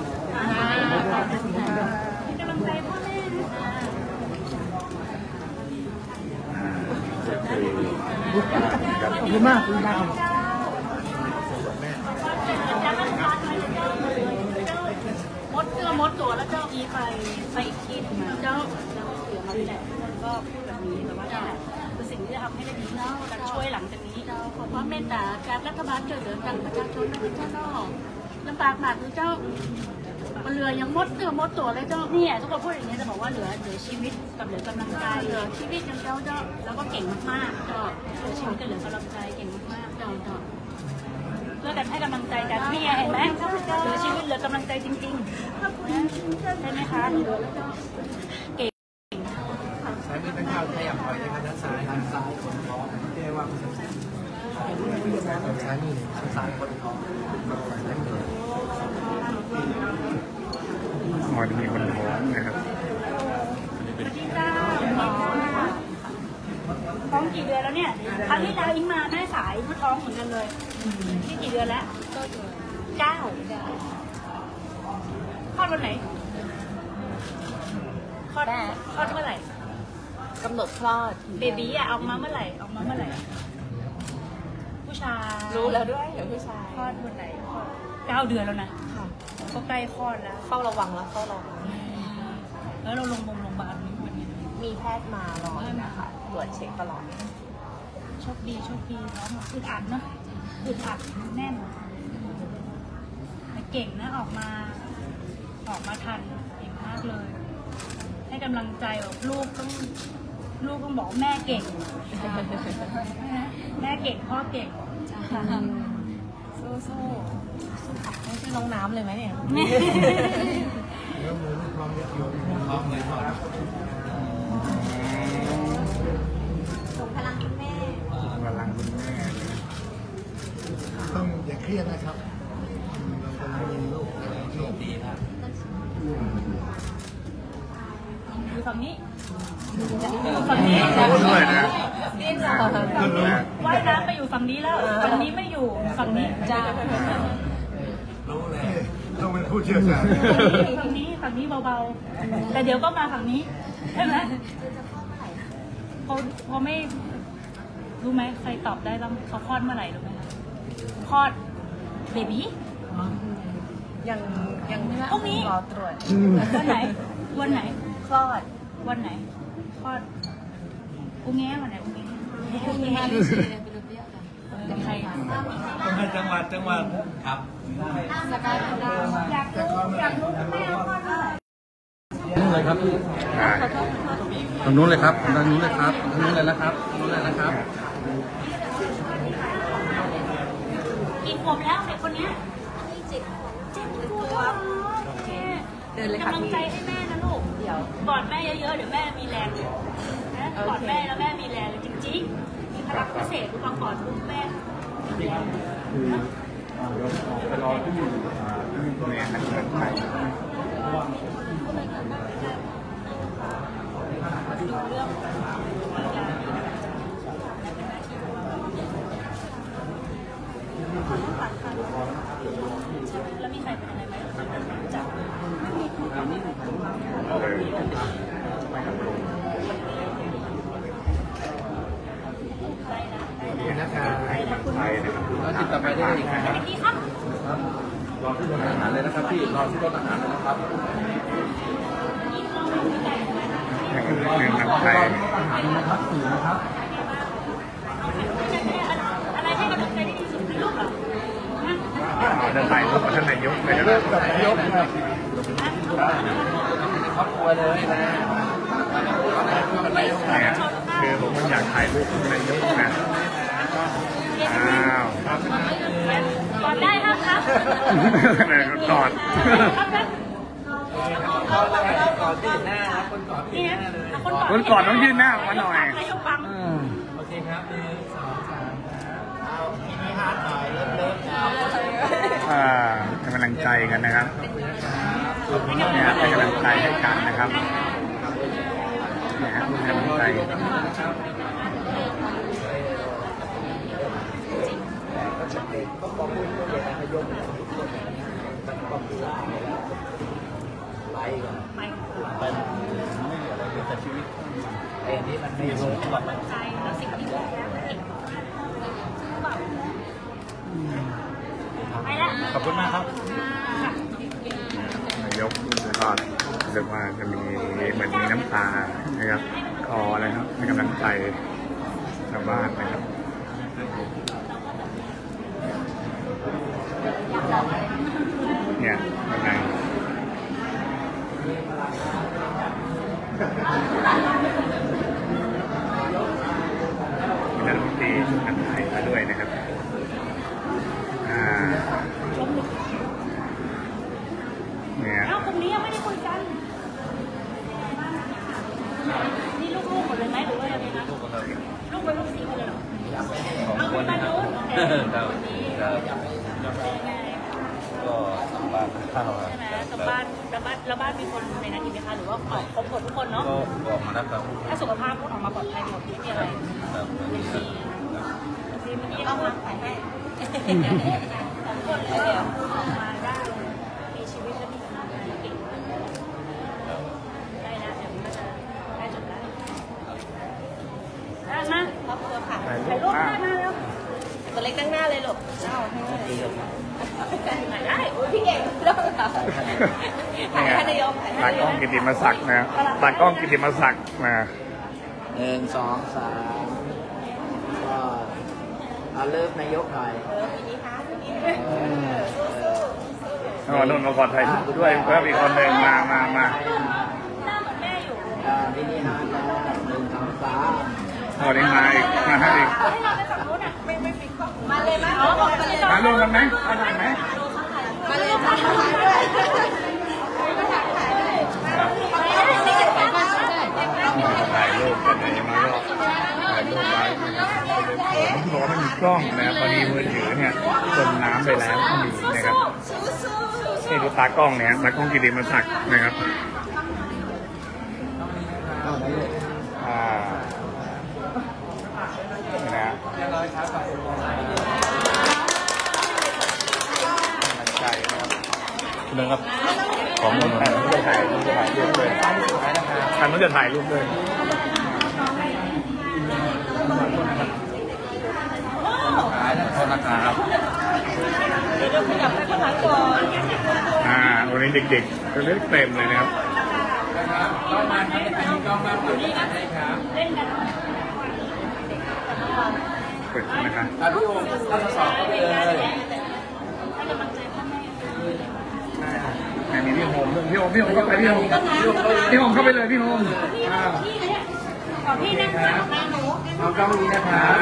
เป็นกำลังใจพ่อแม่ขอบคุณมากคุณดาวมดเจ้ามดตัวแล้วเจ้าอีไปไปอีกที่หนึ่งเจ้าแล้วเสือมาที่ไหนก็พูดแบบนี้แต่ว่าคือสิ่งที่จะทำให้ได้ดีการช่วยหลังจากนี้เราขอความเมตตาจากรัฐบาลช่วยเหลือกันประชาชนนะเจ้าลำบากมากคือเจ้าเรือยังมดเจ้ามดตัวเลยเจ้าเนี่ยทุกคนพูดอย่างนี้จะบอกว่าเหลือเหลือชีวิตกับเหลือกำลังใจเหลือชีวิตยังเจ้าเจ้าแล้วก็เก่งมากๆเจ้าเหลือชีวิตกับเหลือกำลังใจเก่งมากๆเจ้าเจ้าเพื่อกันให้กำลังใจกันนี่ไงเห็นไหมเหลือชีวิตเหลือกำลังใจจริงๆใช่ไหมคะเก่งสายมือเป็นข้าวขยับไปทางด้านซ้ายทางซ้ายคนท้องเรียกว่าซ้ายนี่ซ้ายคนท้องอ๋อจะมีคนท้องนะครับท้องกี่เดือนแล้วเนี่ยครั้งที่แล้วอิงมาแม่สายก็ท้องเหมือนกันเลยนี่กี่เดือนแล้วเก้าคลอดวันไหนคลอดคลอดเมื่อไหร่กำหนดคลอดเบบี้อะเอามาเมื่อไหร่ออกมาเมื่อไหร่ผู้ชายรู้แล้วด้วยเดี๋ยวผู้ชายคลอดวันไหนคลอดเก้าเดือนแล้วนะค่ะก็ใกล้คลอดแล้วเฝ้าระวังแล้วเฝ้าระวังแล้วเราลงโรงพยาบาลวันนี้มีแพทย์มารอนะคะตรวจเช็คตลอดโชคดีโชคดีน้องอึดอัดเนาะอึดอัดแน่นแต่เก่งนะออกมาออกมาทันเก่งมากเลย ให้กำลังใจแบบลูกต้องลูกต้องบอกแม่เก่งแม่เก่งพ่อเก่งสู้สู้ไม่ใช่น้องน้ำเลยไหมเนี่ยส่งพลังคุณแม่พลังคุณแม่ต้องอย่าเครียดนะครับเรากำลังมีลูกโชคดีครับอยู่ฝั่งนี้อยู่ฝั่งนี้ด้วยนะว่ายน้ำไปอยู่ฝั่งนี้แล้วฝั่งนี้ไม่อยู่ฝั่งนี้จ้ารู้เลยต้องเป็นผู้เชี่ยวชาญฝั่งนี้ฝั่งนี้เบาๆแต่เดี๋ยวก็มาฝั่งนี้ใช่ไหมเขาเขาไม่รู้ไหมใครตอบได้บ้างเขาคลอดเมื่อไหร่รู้ไหมคลอดเบบี้ยังยังไม่พรุ่งนี้รอตรวจวันไหนวันไหนคลอดวันไหนคลอดอุ้งแง้วันไหนอุ้งแง้อุ้งแง้เป็นใครจังหวัดจังหวัดครับอยากรู้อยากรู้แม่คลอดเมื่อไหร่นู่นเลยครับพี่ตรงนู้นเลยครับตรงนู้นเลยครับตรงนู้นเลยนะครับตรงนู้นเลยนะครับกี่ขวบแล้วเด็กคนนี้เจ็ดขวบเจ็ดขวบเดินเลยค่ะกำลังใจให้แม่นะลูกเดี๋ยวกอดแม่เยอะๆเดี๋ยวแม่มีแรงนะกอดแม่แล้วแม่มีแรงจริงๆมีพลังพิเศษทุกความกอดลูกแม่ไปรอที่แม่หันไปแล้วมีใครเป็นอะไรไหมจับนี่นะครับไปนะครับเราติดต่อไปได้อีกครับพี่ครับรอที่โรงอาหารเลยนะครับพี่รอที่โรงอาหารเลยนะครับนี่คือหนึ่งน้ำไทยนะครับสี่นะครับอะไรให้กำลังใจที่ดีสุดในลูกเหรอจะถ่ายรูปกับท่านนายกเลยนะกับนายกนะครอบครัวเลยนะเนี่ยคือผมอยากถ่ายรูปกับนายกนะอ้าวกอดได้ครับครับกอดคนกอดต้องยืนหน้ามาหน่อยโอเคครับอ่าให้กำลังใจกันนะครับเนี่ยให้กำลังใจให้กันนะครับเนี่ยให้กำลังใจไปไปไม่มีอะไรเลยแต่ชีวิตไอ้นี่มันไม่รู้หรอกมันใจแล้วสิ่งที่ดีแล้วไปแล้วขอบคุณมากครับนายกก็รู้สึกว่าจะมีเหมือนมีน้ำตานะครับคอเลยครับให้กำลังใจชาวบ้านนะครับเนี่ยยังไงมีนักดนตรีชุดนักไทยมาด้วยนะครับอ่าเนี่ยเอ้าคนนี้ยังไม่ได้คุยกันนี่ลูกๆหมดเลยไหมหรือว่ายังไงนะลูกเป็นลูกสีหมดเลยเหรอเอาคนมาดูครับก็สัมบ้านข้าวใช่ไหมสัมบ้านแล้วบ้านแล้วบ้านมีคนในนั้นอีกไหมคะหรือว่าออกครบหมดทุกคนเนาะก็ออกมาแล้วครับถ้าสุขภาพพูดออกมาปลอดภัยหมดไม่มีอะไรครับดีดีเมื่อกี้เอามาถ่ายให้มีชีวิตและมีกำลังใจเก่งได้แล้วเดี๋ยวมันจะได้จบแล้วได้นะครอบครัวค่ะถ่ายรูปได้มาแล้วตัวเล็กตั้งหน้าเลยลูกเจ้าให้ถ่ายได้โอ้ยพี่เก่งเริ่มแล้วถ่ายให้นายกถ่ายให้ตากล้องกิติมศักดิ์นะตากล้องกิติมศักดิ์นะหนึ่งสองสามก็เอาเริ่มนายกหน่อยอ๋อนุ่นมาก่อนถ่ายรูปด้วยเพิ่มอีกคนหนึ่งมามามาหน้าเหมือนแม่อยู่มินิฮาร์ดแล้วหนึ่งสองสามตอนนี้มาอีกมาให้อีกให้เราไปฝั่งนู้นอ่ะไม่ไม่ปิดกล้องมาเลยไหมอ๋อมาเลยมาลงกันไหมมาลงไหมมาเลยถ่ายด้วยถ่ายด้วยถ่ายรูปกันไหนมาก็ถ่ายรูปไว้ผมบอกว่าไม่มีกล้องนะพอดีมือถือเนี่ยจมน้ำไปแล้วก็มีนะครับนี่ดูตากล้องเนี่ยตากล้องกิติมศักดิ์นะครับอ่านะใจนะครับคุณครับของผมนะจะถ่ายรูปจะถ่ายรูปเลยทางนู้นจะถ่ายรูปเลยขอบคุณนะครับอ่าวันนี้เด็กๆก็เล่นเต็มเลยนะครับเปิดนะครับพี่โอมเข้าสอบเลยมีพี่โฮมพี่โฮมพี่โฮมเข้าไปพี่โฮมพี่โฮมเข้าไปเลยพี่โฮมขอพี่นั่งข้างหน้าหนูเอากล้องนี้นะครับ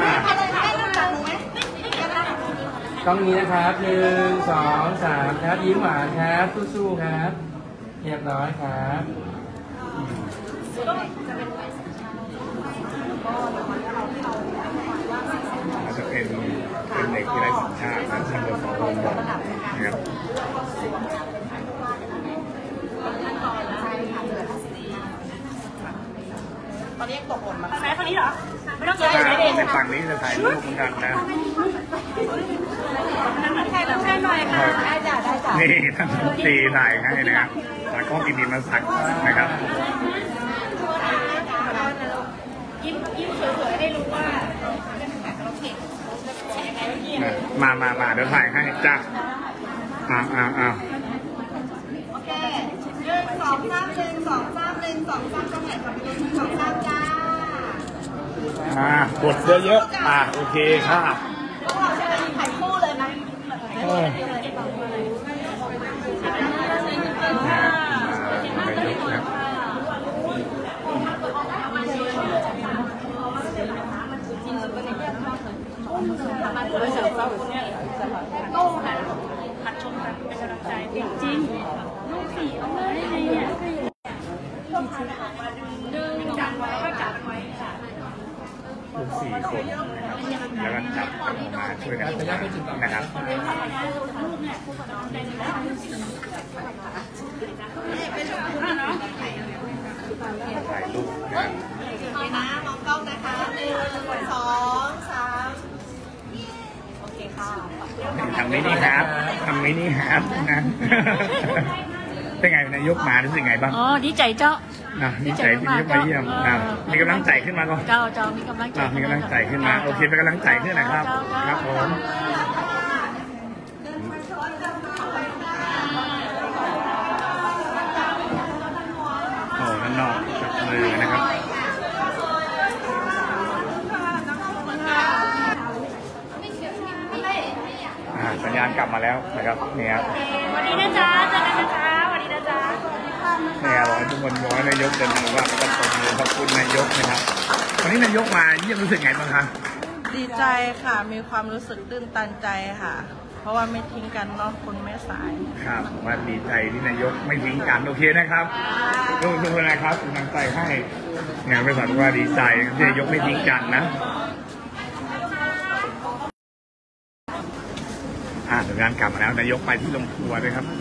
กล้องนี้นะครับหนึ่งสองสามครับยิ้มหวานครับสู้ๆครับเรียบร้อยครับอาจจะเป็นเป็นเด็กที่ไร้สัญชาตินะที่เราสองคนบอกนะครับตอนนี้ตกหล่นมาฝั่งไหนฝั่งนี้เหรอไม่ต้องเจอถ้าไหนเองในฝั่งนี้จะถ่ายรูปเหมือนกันนะถ่ายรูปให้หน่อยค่ะได้จ้ะได้จ้ะนี่ท่านตีถ่ายให้นะครับตากล้องกิติมศักดิ์นะครับยิ้มยิ้มสวยๆได้รู้ว่ามามามาเดี๋ยวถ่ายให้จ้าอ่าอ่าอ่าโอเคหนึ่งสองสามหนึ่งสองสามหนึ่งสองสามจังไหนขอบคุณสองสามจ้าอ่ากดเยอะๆอ่าโอเคค่ะพวกเราจะมีถ่ายคู่เลยนะเออนะมานายกนะโต้ค่ะหัดชมกันเป็นกำลังใจจริงๆลูกสี่เอามาได้ไงเนี่ยดึงจับไว้ก็จับไว้ค่ะลูกสี่คนนะครับแล้วก็จับกันออกมาช่วยกันนะครับถ่ายรูปนะครับไปนะมองกล้องนะคะหนึ่งสองสามโอเคค่ะทำมินิฮาร์ดทำมินิฮาร์ดนะเป็นไงนายกมารู้สึกไงบ้างอ๋อดีใจเจ้านะมีใจที่ยกมาเยี่ยมนะมีกำลังใจขึ้นมาก่อนเจ้าเจ้ามีกำลังใจมีกำลังใจขึ้นมาโอเคเป็นกำลังใจขึ้นนะครับครับผมโอ้นั่นนอกจับมือนะครับสัญญาณกลับมาแล้วนะครับเนี่ยวันนี้นะจ๊ะเจอกันนะจ๊ะวันนี้นะจ๊ะเนี่ยบอกให้ทุกคนบอกให้นายกเดินทางว่าก็ต้องขอบคุณนายกนะครับวันนี้นายกมาเยี่ยมรู้สึกไงบ้างคะดีใจค่ะมีความรู้สึกตื้นตันใจค่ะ เพราะว่าไม่ทิ้งกันเนาะคนแม่สายครับว่าดีใจที่นายกไม่ทิ้งกันโอเคนะครับทุกคนนะครับกำลังใจให้งานบริษัทว่าดีใจที่นายกไม่ทิ้งกันนะอ่าสัญญาณกลับมาแล้วนายกไปที่โรงครัวด้วยครับ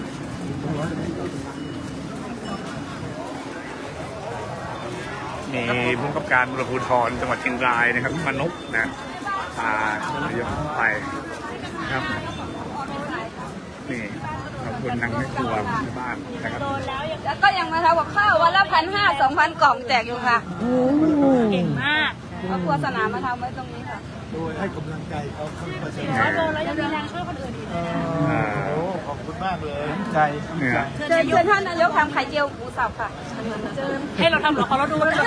มีผู้กำกับการตำรวจภูธรจังหวัดเชียงรายนะครับมนุษย์นะพานายกไปนะครับนี่ขอบคุณทางแม่ครัวบ้านนะครับแล้วก็ยังมาทำกับข้าววันละพันห้าสองพันกล่องแจกอยู่ค่ะเก่งมากครอบครัวสนามมาทำไว้ตรงนี้ค่ะโดยให้กำลังใจเขาทั้งประเทศร้อยโลแล้วยังมีแรงช่วยคนอื่นอีกโอ้ขอบคุณมากเลยใจเนี่ยเชิญเชิญท่านนายกทำไข่เจียวหมูสับค่ะเชิญให้เราทำหรอเขาเราดูแล้ว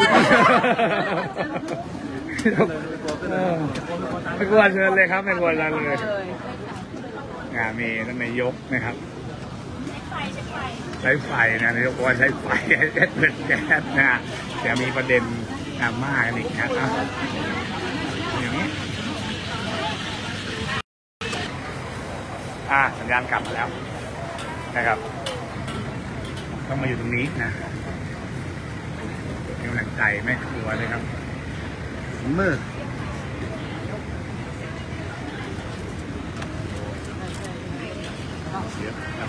ไม่กลัวเชิญเลยครับไม่กลัวเราเลยงานมีท่านนายกนะครับใช้ไฟนะนายกบอกว่าใช้ไฟเป็นแก๊สนะแต่มีประเด็นดราม่ากันอีกนะครับอย่างนี้อ่าสัญญาณกลับมาแล้วนะครับต้องมาอยู่ตรงนี้นะมีกำลังใจแม่ครัวเลยครับมืดเยอะครับ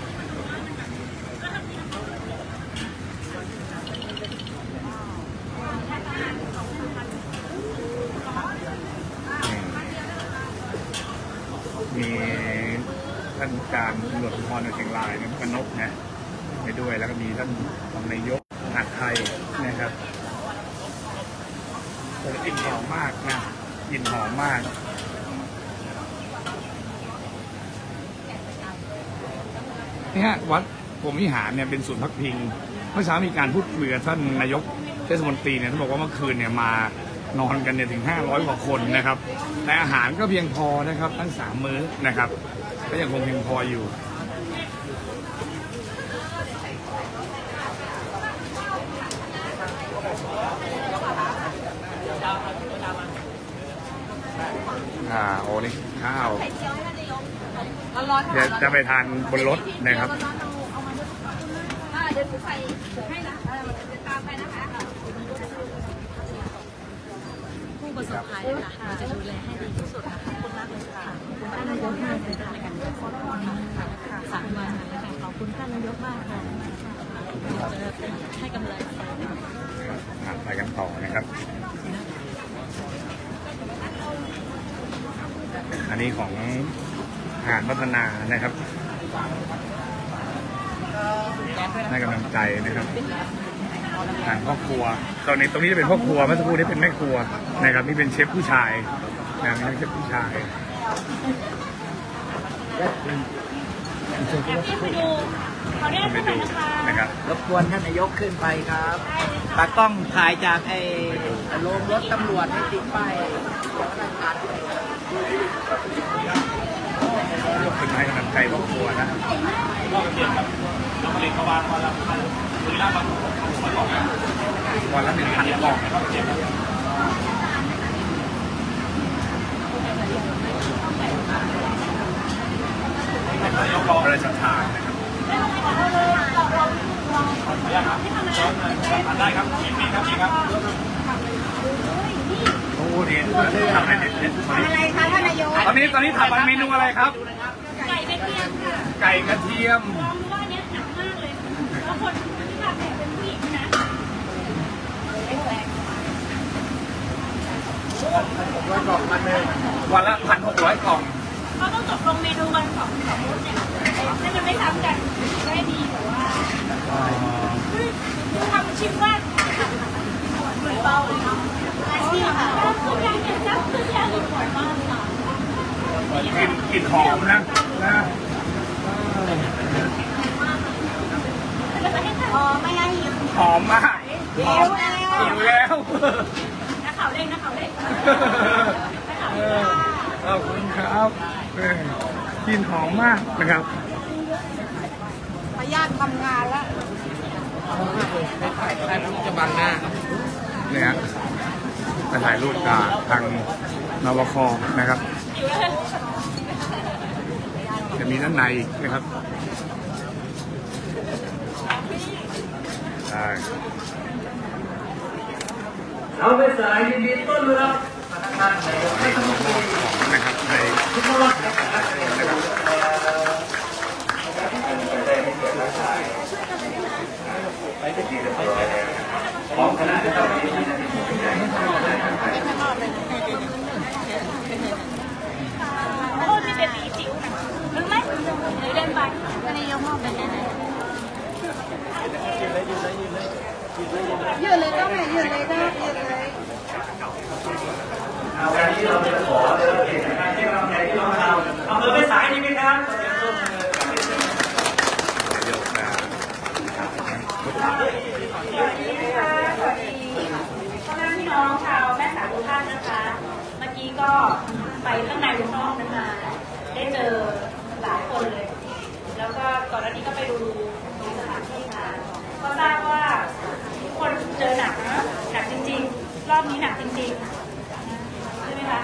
มีท่านการตำรวจภูธรในเชียงรายนะพนกนะไปด้วยแล้วก็มีท่านรองนายกอาไทยนะครับแต่กลิ่นหอมมากนะกลิ่นหอมมากนี่ฮะวัดพรหมวิหารเนี่ยเป็นศูนย์พักพิงเมื่อเช้ามีการพูดคุยกับท่านนายกเทศมนตรีเนี่ยท่านบอกว่าเมื่อคืนเนี่ยมานอนกันเนี่ยถึงห้าร้อยกว่าคนนะครับแต่อาหารก็เพียงพอนะครับทั้งสามมื้อนะครับก็ยังคงเพียงพออยู่อ่าโอ้นี่ข้าวเดี๋ยวจะไปทานบนรถนะครับผู้ประสบภัยค่ะเราจะดูแลให้ดีที่สุดนะคะขอบคุณมากเลยค่ะขอบคุณท่านนายกมากเลยค่ะในการขอบคุณค่ะสามวันนะคะขอบคุณท่านนายกมากค่ะเราจะให้กำลังใจไปกันต่อนะครับอันนี้ของอาหารพัฒนานะครับให้กำลังใจนะครับทางครอบครัวตอนนี้ตรงนี้จะเป็นครอบครัวเมื่อสักครู่นี้เป็นแม่ครัวนะครับนี่เป็นเชฟผู้ชายนะนี่เป็นเชฟผู้ชายไปดูเขาเรียกไปดูนะครับรบกวนท่านนายกขึ้นไปครับตากล้องถ่ายจากไอ้โรงรถตำรวจให้ติดป้ายยกขึ้นให้กำลังใจครอบครัวนะก็เรียนกับน้องเรียนเขาวางวันละพันวันละบางวันละหนึ่งพันกล่องนะครับเจ็บนายกรอพระราชทานนะครับได้ครับยินดีครับยินดีครับโอ้เนี่ยทำอะไรเนี่ยทำอะไรคะท่านนายกตอนนี้ตอนนี้ทำเมนูอะไรครับไก่กระเทียมค่ะไก่กระเทียมลองดูว่าอันนี้หนักมากเลยแล้วคนที่ทำเนี่ยเป็นผู้หญิงนะร้อยกล่องมันเลยวันละพันหกร้อยกล่องเขาต้องตกลงเมนูกันสองสองรุ่นเนี่ยให้มันไม่ซ้ำกันได้ดีแต่ว่าคือทำชิมว่าเหมือนเบาเลยเนาะอาชีพค่ะทุกอย่างเนี่ยจับทุกอย่างเลยบ่อยมากค่ะกลิ่นกลิ่นหอมนะนะหอมไม่งั้นหิวหอมมากหิวแล้วหิวแล้วนักข่าวเล่นนักข่าวเล่นขอบคุณครับกลิ่นหอมมากนะครับพยาธิทำงานแล้วไม่ถ่ายได้รูปจะบังหน้าเนี่ยฮะไปถ่ายรูปกับทางนวคนะครับจะมีด้านในอีกนะครับใช่เอาไปสายยินดีต้อนรับนะครับในของคณะที่เรามีโอ้ที่เป็นสีจิ๋วนะเล่นไปไม่ได้ยกห้องไปแน่ยืนเลยก็แม่ยืนเลยก็ยืนเลยเอาการที่เราจะขอเรื่องเกี่ยวกับการที่เราใจที่เราทำอำเภอไม่สายนี่ไหมครับสวัสดีค่ะสวัสดีพ่อแม่พี่น้องชาวแม่สายทุกท่านนะคะเมื่อกี้ก็ไปข้างในข้างนอกนั้นมาได้เจอหลายคนเลยแล้วก็ก่อนหน้านี้ก็ไปดูดูสถานที่มาก็ทราบว่าทุกคนเจอหนักนะหนักจริงๆรอบนี้หนักจริงๆใช่ไหมคะ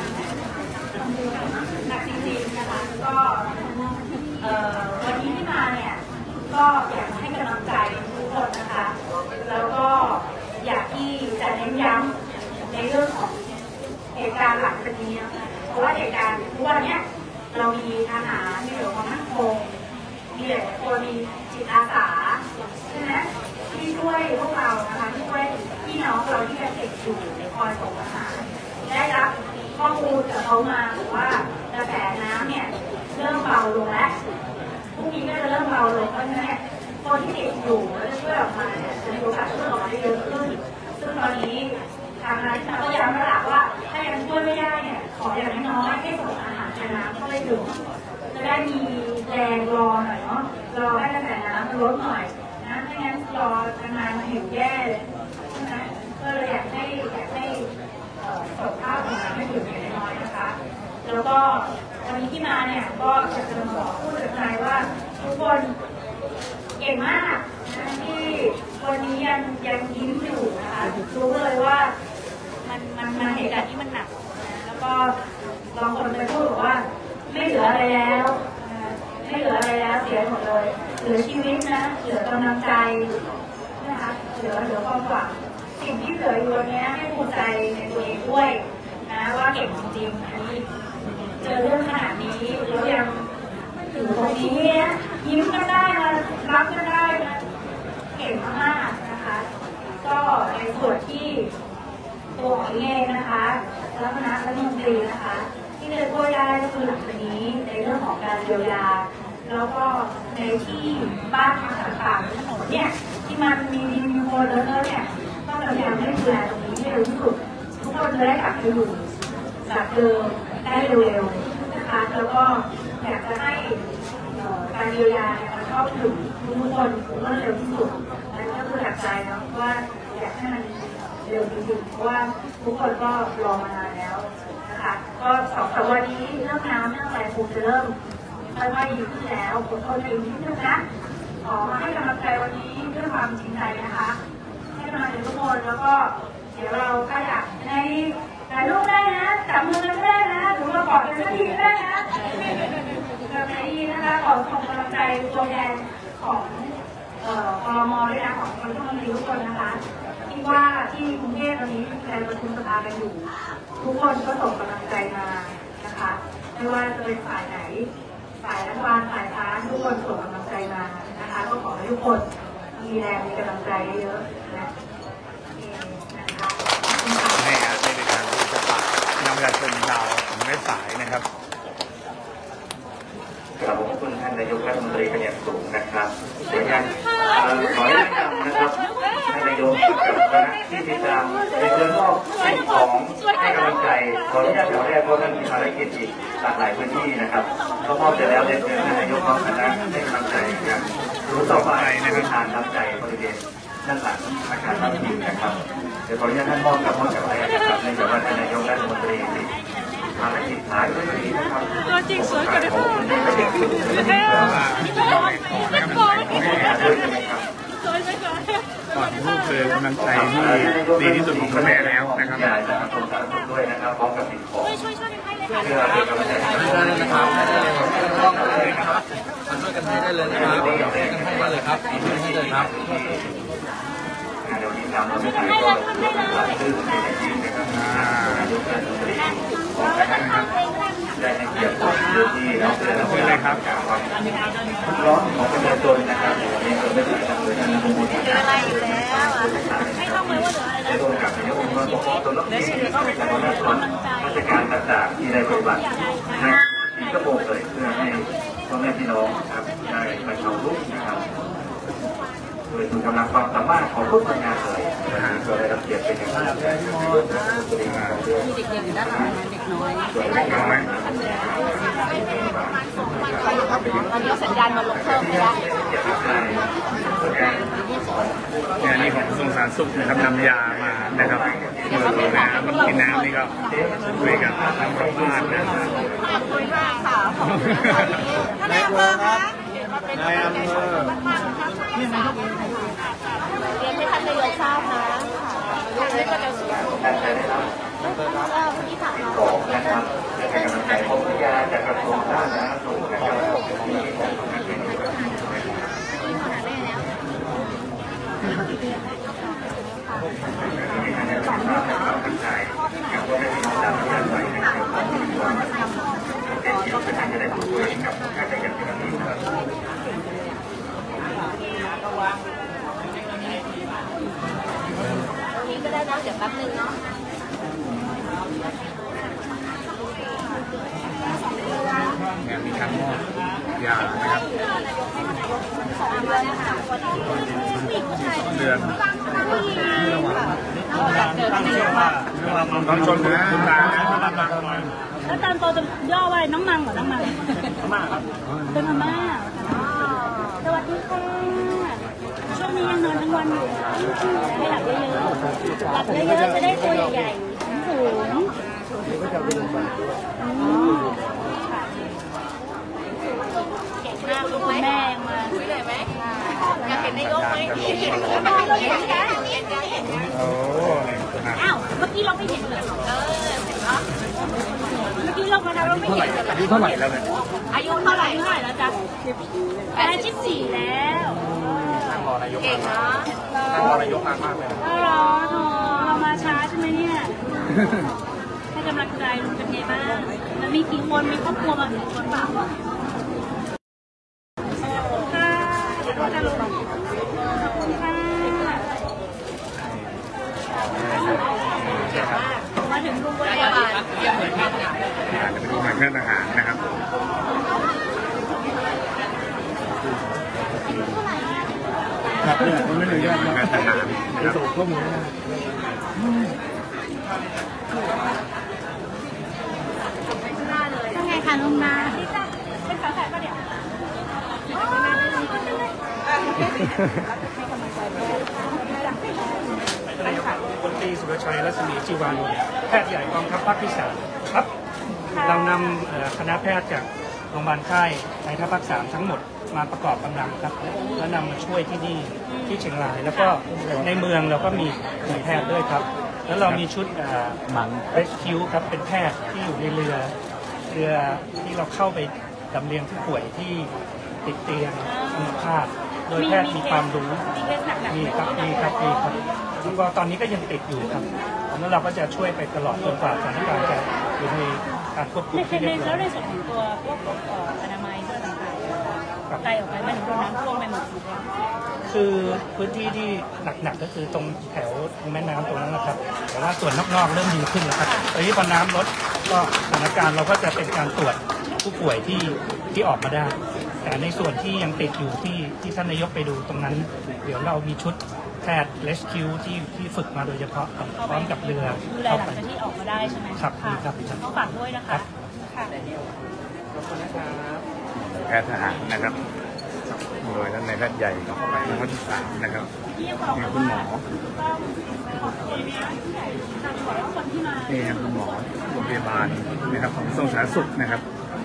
หนักจริงๆนะคะก็วันนี้ที่มาเนี่ยก็อยากให้กำลังใจทุกคนนะคะแล้วก็อยากที่จะเน้นย้ำในเรื่องของเหตุการณ์หลังจากนี้นะคะเพราะว่าเหตุการณ์ทุกวันนี้เรามีทหารมีหน่วยความมั่นคงมีหลายคนมีจิตอาสาใช่ไหมที่ช่วยพวกเรานะคะที่ช่วยพี่น้องเราที่ยังติดอยู่คอยส่งอาหารได้รับข้อมูลจากเขามาบอกว่ากระแสน้ำเนี่ยเริ่มเบาลงแล้วพรุ่งนี้ก็จะเริ่มเบาลงเพราะฉะนั้นคนที่ติดอยู่แล้วจะช่วยออกมาเนี่ยจะมีโอกาสช่วยออกมาได้เยอะขึ้นซึ่งตอนนี้ทางราชการก็ย้ำแล้วล่ะว่าถ้ายังช่วยไม่ได้เนี่ยขออย่างน้อยให้ส่งอาหารน้ำเข้าไปถึงจะได้มีแรงรอหน่อยเนาะรอให้กระแสน้ำมันลดหน่อยนะไม่งั้นรอนานมาเห็นแย่เลยใช่ไหมก็เลยอยากให้อยากให้ส่งข้าวของน้ำให้ถึงอย่างน้อยนะคะแล้วก็วันนี้ที่มาเนี่ยก็อยากจะมาบอกพูดกับนายว่าทุกคนเก่งมากนะที่วันนี้ยังยังยิ้มอยู่นะคะรู้เลยว่ามันมันมันเหตุการณ์ที่มันหนักนะแล้วก็บางคนไปพูดบอกว่าไม่เหลืออะไรแล้วไม่เหลืออะไรแล้วเสียหมดเลยเหลือชีวิตนะเหลือกำลังใจนะคะเหลือเหลือความหวังสิ่งที่เหลืออยู่วันนี้ให้ภูมิใจในตัวเองด้วยนะว่าเก่งจริงๆอันนี้เจอเรื่องขนาดนี้แล้วยังถึงตรงนี้นะยิ้มกันได้นะรับกันได้นะเก่งมากๆนะคะก็ในส่วนที่ตัวของเองนะคะและคณะรัฐมนตรีนะคะที่จะช่วยได้ก็คือหลังจากนี้ในเรื่องของการเยียวยาแล้วก็ในที่บ้านต่างๆถนนเนี่ยที่มันมีดินมีโคลนเลอะเนี่ยก็พยายามให้ดูแลตรงนี้ให้เร็วที่สุดทุกคนจะได้กลับไปอยู่แบบเดิมได้เร็วๆนะคะแล้วก็อยากจะให้การเยียวยามันเข้าถึงทุกคนเมื่อเร็วที่สุดและก็คือหลักใจนะว่าอยากให้มันเร็วจริงๆเพราะว่าทุกคนก็รอมานานแล้วนะคะก็สองสามวันนี้เรื่องน้ำเรื่องอะไรคงจะเริ่มค่อยๆดีขึ้นแล้วคนคนเองนิดนึงนะขอมาให้กำลังใจวันนี้ด้วยความจริงใจนะคะให้กำลังใจทุกคนแล้วก็เดี๋ยวเราก็อยากในถ่ายรูปได้นะจับมือกันได้นะหรือว่ากอดกันสักทีได้นะแบบนี้นะคะขอส่งกำลังใจตัวแทนของเอ่อปลมด้วยนะของรัฐมนตรีทุกคนนะคะที่ว่าที่กรุงเทพตอนนี้มีการประชุมสภากันอยู่ทุกคนก็ส่งกำลังใจมานะคะไม่ว่าจะเป็นฝ่ายไหนฝ่ายรัฐบาลฝ่ายค้านทุกคนส่งกำลังใจมานะคะก็ขอให้ทุกคนมีแรงมีกำลังใจเยอะๆนะนะคะนี่ฮะนี่เป็นการที่จะฝากพี่น้องประชาชนชาวแม่สายนะครับกราบขอบคุณท่านนายกรัฐมนตรีเป็นอย่างสูงนะครับขออนุญาตขอแนะนำนะครับท่านนายกกับคณะที่ติดตามในเรื่องของสิ่งของให้กำลังใจขออนุญาตแถวแรกเพราะท่านมีภารกิจอีกหลากหลายพื้นที่นะครับเขามอบเสร็จแล้วเรียนเชิญท่านนายกพร้อมคณะให้กำลังใจกันรู้ต่อไปในพื้นฐานน้ำใจบริเวณด้านหลังอาคารบ้านพิมพ์นะครับเดี๋ยวขออนุญาตท่านมอบกับมอบกับอะไรนะครับในจังหวัดท่านนายกรัฐมนตรีภารกิจท้ายด้วยนี้นะครับตัวจริงสวยกว่าในภาพก่อนรูปคือกำลังใจที่ดีที่สุดของคุณแม่แล้วนะครับด้วยนะครับพร้อมกับสิ่งของเพื่อเป็นกำลังใจให้นะครับได้เลยครับมาช่วยกันให้ได้เลยนะครับช่วยกันให้ได้เลยครับช่วยให้เลยครับเดี๋ยวนี้ทำเราไม่ได้ก็ชื่อเป็นอย่างยิ่งนะครับได้ให้เกียรติเรื่องที่เราเจอแล้วเลยครับความร้อนของประชาชนนะครับวันนี้เราไม่ได้ทำเลยนะผมพูดอะไรอยู่แล้วให้เข้ามาว่าเหลืออะไรนะโดนกับนายกองค์กรปกครองส่วนท้องถิ่นและบริษัทราชการต่างๆที่ได้ปฏิบัติในที่กระโปรงเลยเพื่อให้พ่อแม่พี่น้องครับได้บรรเทาทุกข์นะครับโดยสุดกำลังความสามารถของทุกคนงานเลยนะฮะก็ได้รับเกียรติเป็นอย่างมากเลยมีเด็กๆอยู่ด้านหลังเด็กน้อยเด็กน้อยตอนนี้สัญญาณมันลงเพิ่มไปแล้วงานนี้ของกระทรวงสาธารณสุขนะครับนำยามานะครับเมื่อดูน้ำมันกินน้ำนี่ก็คุยกับทางชาวบ้านนะคุยค่ะค่ะท่านนายอำเภอคะนายอำเภอเรียนให้ท่านนายกทราบนะเรียนก็จะสู้ก็ที่ถามน้องนะครับให้กำลังใจของยาจากกระทรวงสาธารณสุขนะครับนี้ก็ได้นะเดี๋ยวแป๊บนึงเนาะงานมีการมอบยานะครับเดือนต้องชนคุณตาแล้วตามตัวจะย่อไว้น้องมังเหรอน้องมังน้องมังครับเป็นอาม่าสวัสดีค่ะช่วงนี้ยังนอนทั้งวันอยู่ไม่หลับเยอะๆหลับเยอะๆจะได้ตัวใหญ่ๆสูงเก่งมากลูกแม่มาคุยเลยไหมอยากเห็นนายกไหมได้เราเห็นกันโอ้อ้าวเมื่อกี้เราไม่เห็นเลยเออเห็นปะเมื่อกี้เรามาทำเราไม่เห็นอายุเท่าไหร่แล้วเนี่ยอายุเท่าไหร่เท่าไหร่แล้วจ๊ะแปดสิบสี่แล้วนั่งรอนายกเก่งนะนั่งรอนายกนานมากเลยก็รอเรามาช้าใช่ไหมเนี่ยให้กำลังใจลุงเป็นไงบ้างแล้วมีกี่คนมีครอบครัวมากี่คนเปล่าค่ะเดี๋ยวเราจะลงขอบคุณค่ะมาถึงลุงบนบานจะไปดูงานเครื่องอาหารนะครับครับเนี่ยมันไม่เหนื่อยยากนะงานอาหารนะครับข้อมูลยังไงคะลุงนาเป็นฝาแฝดปะเดี๋ยวพลตรีสุรชัยรัศมีจีวานนท์แพทย์ใหญ่กองทัพภาคที่สามครับเรานำคณะแพทย์จากโรงพยาบาลค่ายในทัพภาคสามทั้งหมดมาประกอบกำลังครับแล้วนำมาช่วยที่นี่ที่เชียงรายแล้วก็ในเมืองเราก็มีหน่วยแพทย์ด้วยครับแล้วเรามีชุดหมันเรสคิวครับเป็นแพทย์ที่อยู่ในเรือเรือที่เราเข้าไปลำเลียงผู้ป่วยที่ติดเตียงอัมพาตโดยแพทย์มีความรู้มีครับมีครับมีครับแล้วก็ตอนนี้ก็ยังติดอยู่ครับแล้วเราก็จะช่วยไปตลอดจนกว่าสถานการณ์จะอยู่ในการควบคุมที่เรียบร้อยแล้วในส่วนของตัวพวกอนามัยเพื่อต่างๆไกลออกไปไม่ถึงโดนน้ำท่วมไปหมดคือพื้นที่ที่หนักๆก็คือตรงแถวแม่น้ำตรงนั้นนะครับแต่ว่าส่วนนอกๆเริ่มดีขึ้นแล้วครับตอนนี้พอน้ำลดก็สถานการณ์เราก็จะเป็นการตรวจผู้ป่วยที่ที่ออกมาได้แต่ในส่วนที่ยังติดอยู่ที่ที่ท่านนายกไปดูตรงนั้นเดี๋ยวเรามีชุดแพทย์เรสคิวที่ที่ฝึกมาโดยเฉพาะพร้อมกับเรือดูแลหลังจากที่ออกมาได้ใช่ไหมครับครับต้องฝากด้วยนะคะค่ะแพทย์ทหารนะครับโดยท่านนายแพทย์ใหญ่ของนครที่สามนะครับมีคุณหมอนี่ครับคุณหมอโรงพยาบาลนะครับของกระทรวงสาธารณสุขนะครับ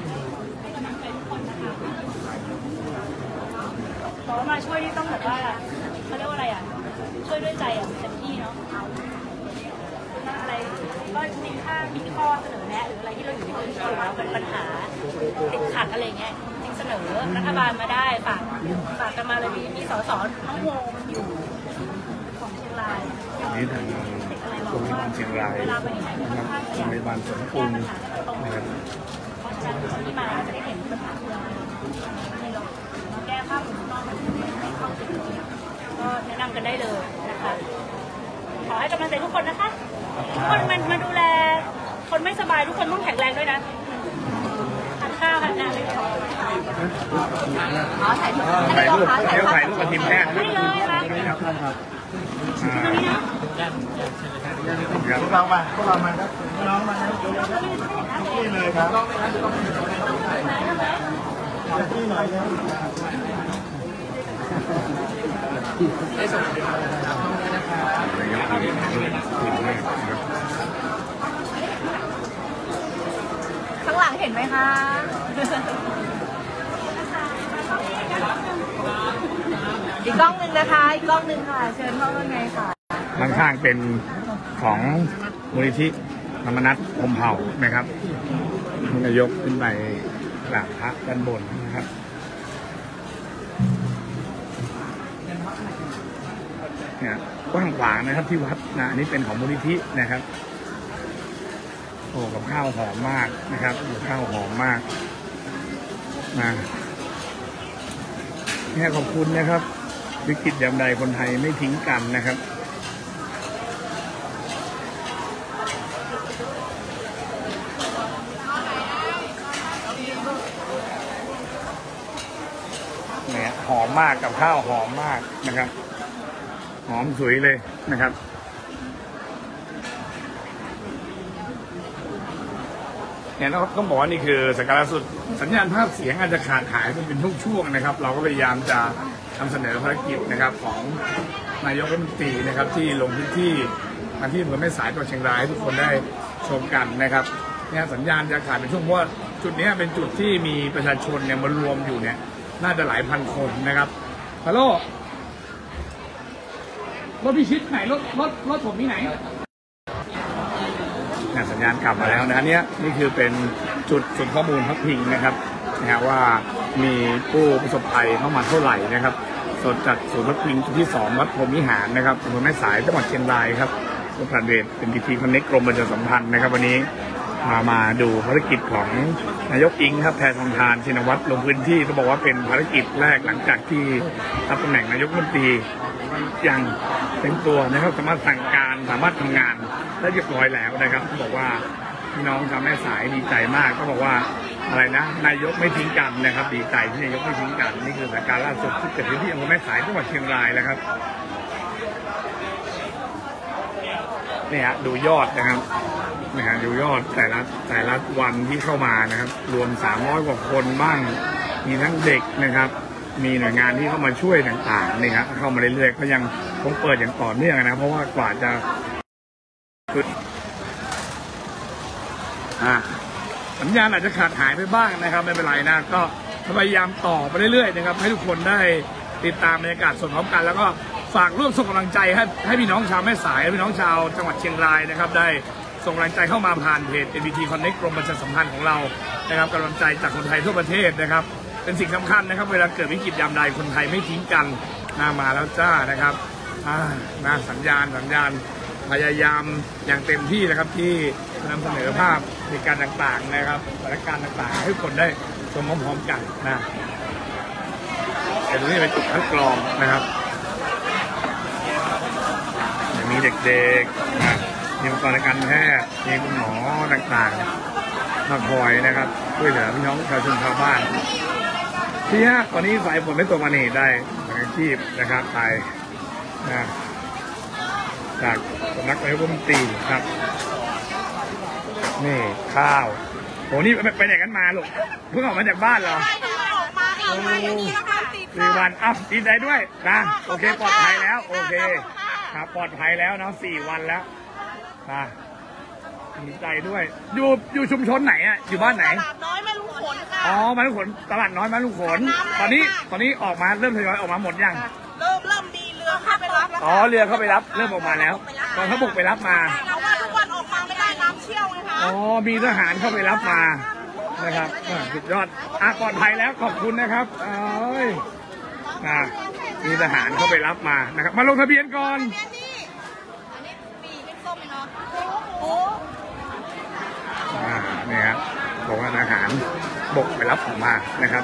ขอมาช่วยที่ต้องแบบว่าเขาเรียกว่าอะไรอ่ะช่วยด้วยใจอ่ะเต็มที่เนาะอะไรก็มีค่ามีข้อเสนอแนะหรืออะไรที่เราอยู่ในพื้นที่แล้วเป็นปัญหาติดขัดอะไรเงี้ยเสนอรัฐบาลมาได้ฝากฝากกันมาเลยมีมีสสน้องโมอยู่ของเชียงรายนี่ทางโรงพยาบาลเชียงรายนะครับโรงพยาบาลสวนภูมินะครับเพราะฉะนั้นที่มาจะได้เห็นปัญหาเรื่องมาแก้ภาพของน้องให้เข้าถึงก็แนะนำกันได้เลยนะคะขอให้กำลังใจทุกคนนะคะทุกคนมันมาดูแลคนไม่สบายทุกคนต้องแข็งแรงด้วยนะทานข้าวทานน้ำเลยค่ะถ่ายรูปถ่ายรูปเดี๋ยวถ่ายรูปกับทีมแพทย์ได้เลยค่ะครับพวกเรามาพวกเรามาครับน้องมานะนี่เลยครับที่หน่อยนะได้ส่งเดียวนะครับข้างหลังเห็นไหมคะอีกกล้องหนึ่งนะคะอีกกล้องหนึ่งค่ะเชิญเข้าข้างในค่ะข้างๆเป็นของมูลนิธิธรรมนัสพรหมเผ่านะครับนายกขึ้นไปกราบพระด้านบนนะครับเนี่ยกว้างขวางนะครับที่วัดนะอันนี้เป็นของมูลนิธินะครับโอ้กับข้าวหอมมากนะครับกับข้าวหอมมากนะเนี่ยขอบคุณนะครับวิกฤตยามใดคนไทยไม่ทิ้งกันนะครับเนี่ยหอมมากกับข้าวหอมมากนะครับหอมสวยเลยนะครับเนี่ยเราต้องบอกว่านี่คือสักการะสุดสัญญาณภาพเสียงอาจจะขาดหายไปเป็นช่วงๆนะครับเราก็พยายามจะนำเสนอภารกิจนะครับของนายกรัฐมนตรีนะครับที่ลงพื้นที่มาที่อำเภอแม่สายจังหวัดเชียงรายให้ทุกคนได้ชมกันนะครับเนี่ยสัญญาณจะขาดเป็นช่วงเพราะว่าจุดนี้เป็นจุดที่มีประชาชนเนี่ยมารวมอยู่เนี่ยน่าจะหลายพันคนนะครับฮัลโหลรถพิชิตไหนรถรถรถผมที่ไหนสัญญาณกลับมาแล้วนะเนี่ยนี่คือเป็นจุดจุดข้อมูลพักพิงนะครับนะฮะว่ามีผู้ประสบภัยเข้ามาเท่าไหร่นะครับสดจากศูนย์พักพิงจุดที่สองวัดพรหมวิหารนะครับอำเภอแม่สายจังหวัดเชียงรายครับผู้ผ่านเวทเป็นพิธีคอนเนคกรมประชาสัมพันธ์นะครับวันนี้มามาดูภารกิจของนายกอิงครับแพทองทานชินวัตรลงพื้นที่ต้องบอกว่าเป็นภารกิจแรกหลังจากที่รับตำแหน่งนายกรัฐมนตรียังเป็นตัวนะครับสามารถสั่งการสามารถทำงานได้เรียบร้อยแล้วนะครับบอกว่าพี่น้องชาวแม่สายดีใจมากก็บอกว่าอะไรนะนายกไม่ทิ้งกันนะครับดีใจที่นายกไม่ทิ้งกันนี่คือสถานการณ์ล่าสุดที่เกิดขึ้นที่อำเภอแม่สายจังหวัดเชียงรายแล้วครับนี่ฮะดูยอดนะครับนะฮะดูยอดแต่ละแต่ละวันที่เข้ามานะครับรวมสามร้อยกว่าคนบ้างมีทั้งเด็กนะครับมีหน่วยงานที่เข้ามาช่วยต่างๆนี่ฮะเข้ามาเรื่อยๆก็ยังคงเปิดอย่างต่อเนื่องนะเพราะว่ากว่าจะอ่าสัญญาณอาจจะขาดหายไปบ้างนะครับไม่เป็นไรนะก็พยายามต่อไปเรื่อยๆนะครับให้ทุกคนได้ติดตามบรรยากาศสดพร้อมกันแล้วก็ฝากร่วมส่งกำลังใจให้ให้พี่น้องชาวแม่สายพี่น้องชาวจังหวัดเชียงรายนะครับได้ส่งกำลังใจเข้ามาผ่านเพจ เอ็น บี ที Connect กรมประชาสัมพันธ์ของเรานะครับกำลังใจจากคนไทยทั่วประเทศนะครับเป็นสิ่งสำคัญนะครับเวลาเกิดวิกฤตยามใดคนไทยไม่ทิ้งกันนามาแล้วจ้านะครับอ่านะสัญญาณสัญญาณพยายามอย่างเต็มที่นะครับที่นำเสนอภาพเหตุการณ์ต่างๆนะครับสถานการณ์ต่างๆให้คนได้ชมพร้อมๆกันนะแต่ตรงนี้เป็นจุดคัดกรองนะครับมีเด็กๆนะมีอุปกรณ์การแพทย์มีคุณหมอต่างๆมาคอยนะครับช่วยเหลือพี่น้องประชาชนชาวบ้านที่ฮะตอนนี้สายฝนไม่ตกมานี่ได้อาชีพนะครับไปนะจากสำนักนายกรัฐมนตรีครับนี่ข้าวโหนี่ไปไหนกันมาลูกเพิ่งออกมาจากบ้านเหรอสี่วันอ้าวดีใจด้วยนะโอเคปลอดภัยแล้วโอเคครับปลอดภัยแล้วเนาะสี่วันแล้วนะดีใจด้วยอยู่อยู่ชุมชนไหนอ่ะอยู่บ้านไหนตลาดน้อยแม่ลุงขนค่ะอ๋อแม่ลุงขนตลาดน้อยแม่ลุงขนตอนนี้ตอนนี้ออกมาเริ่มทยอยออกมาหมดยังเริ่มเริ่มมีเรือเข้าไปรับแล้วอ๋อเรือเข้าไปรับเริ่มออกมาแล้วตอนเขาบุกไปรับมาเราว่าทุกวันออกมาไม่ได้น้ำเชี่ยวไงคะอ๋อมีทหารเข้าไปรับมานะครับสุดยอดอ่ะปลอดภัยแล้วขอบคุณนะครับเอ้ยนะมีทหารเข้าไปรับมานะครับมาลงทะเบียนก่อนอ่าเนี่ยครับบอกว่าทหารบกไปรับออกมานะครับ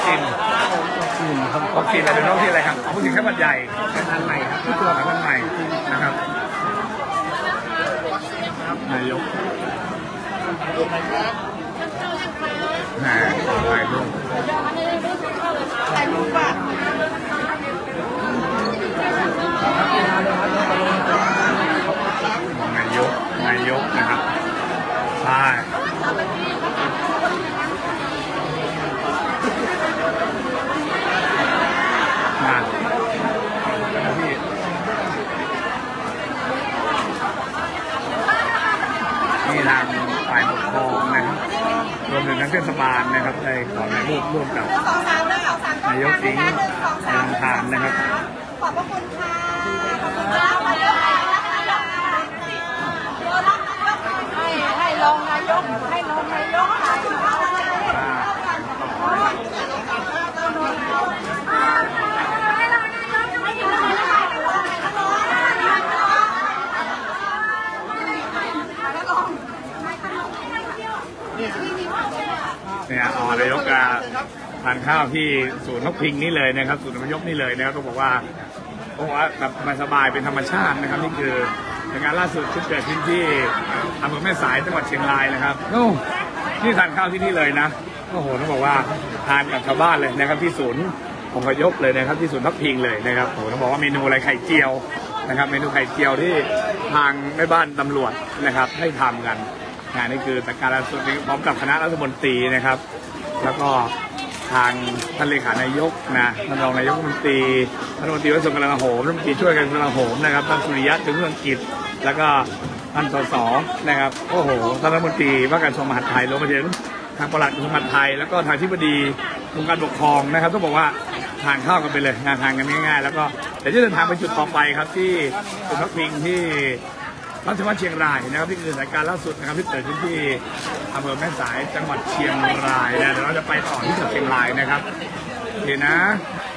ซีนวัคซีนอะไรเป็นวัคซีนอะไรครับวัคซีนไข้หวัดใหญ่พันธุ์ใหม่ครับที่ตัวพันธุ์ใหม่นะครับนายกนะไปดูถ่ายรูปอ่ะนายกนายกนะครับใช่มาพี่นี่ทางฝ่ายปกครองนะครับรวมถึงนักเทศบาลนะครับได้ขอถ่ายรูปร่วมกับนายกสิงห์นางทานนะครับขอบพระคุณค่ะขอบคุณค่ะให้ให้รองนายกให้รองนายกถ่ายเนี่ยอ๋อนายกทานข้าวที่ศูนย์นกพิงนี่เลยนะครับศูนย์นายกนี่เลยนะครับต้องบอกว่าโอ้โหแบบสบายเป็นธรรมชาตินะครับนี่คือเหตุการณ์ล่าสุดที่เกิดขึ้นที่อำเภอแม่สายจังหวัดเชียงรายนะครับโอ้นี่ทานข้าวที่นี่เลยนะโอ้โหต้องบอกว่าทานกับชาวบ้านเลยนะครับที่ศูนย์อพยพเลยนะครับที่ศูนย์นกพิงเลยนะครับโอ้โหต้องบอกว่าเมนูอะไรไข่เจียวนะครับเมนูไข่เจียวที่ทางแม่บ้านตำรวจนะครับให้ทำกันนะนี่คือแต่การล่าสุดนี้พร้อมกับคณะรัฐมนตรีนะครับแล้วก็ทางท่านเลขานายกนะท่านรองนายกรัฐมนตรีท่านรัฐมนตรีว่าส่งกำลังโหมรัฐมนตรีช่วยกันกำลังโหมนะครับท่านสุริยะถึงเรื่องกิจแล้วก็ท่านสสนะครับโอ้โหท่านรัฐมนตรีว่าการกระทรวงมหาดไทยรวมไปถึงทางปลัดกระทรวงมหาดไทยแล้วก็ทางที่ปดีกรมการปกครองนะครับต้องบอกว่าทานข้าวกันไปเลยงานทานกันง่ายๆแล้วก็เดี๋ยวจะเดินทางไปจุดต่อไปครับที่ศูนย์พักพิงที่รัฐจังหวัดเชียงรายนะครับที่คือสถานการณ์ล่าสุดนะครับที่เกิดขึ้นที่อำเภอแม่สายจังหวัดเชียงรายนะเดี๋ยวเราจะไปต่อที่จังหวัดเชียงรายนะครับโอเคนะ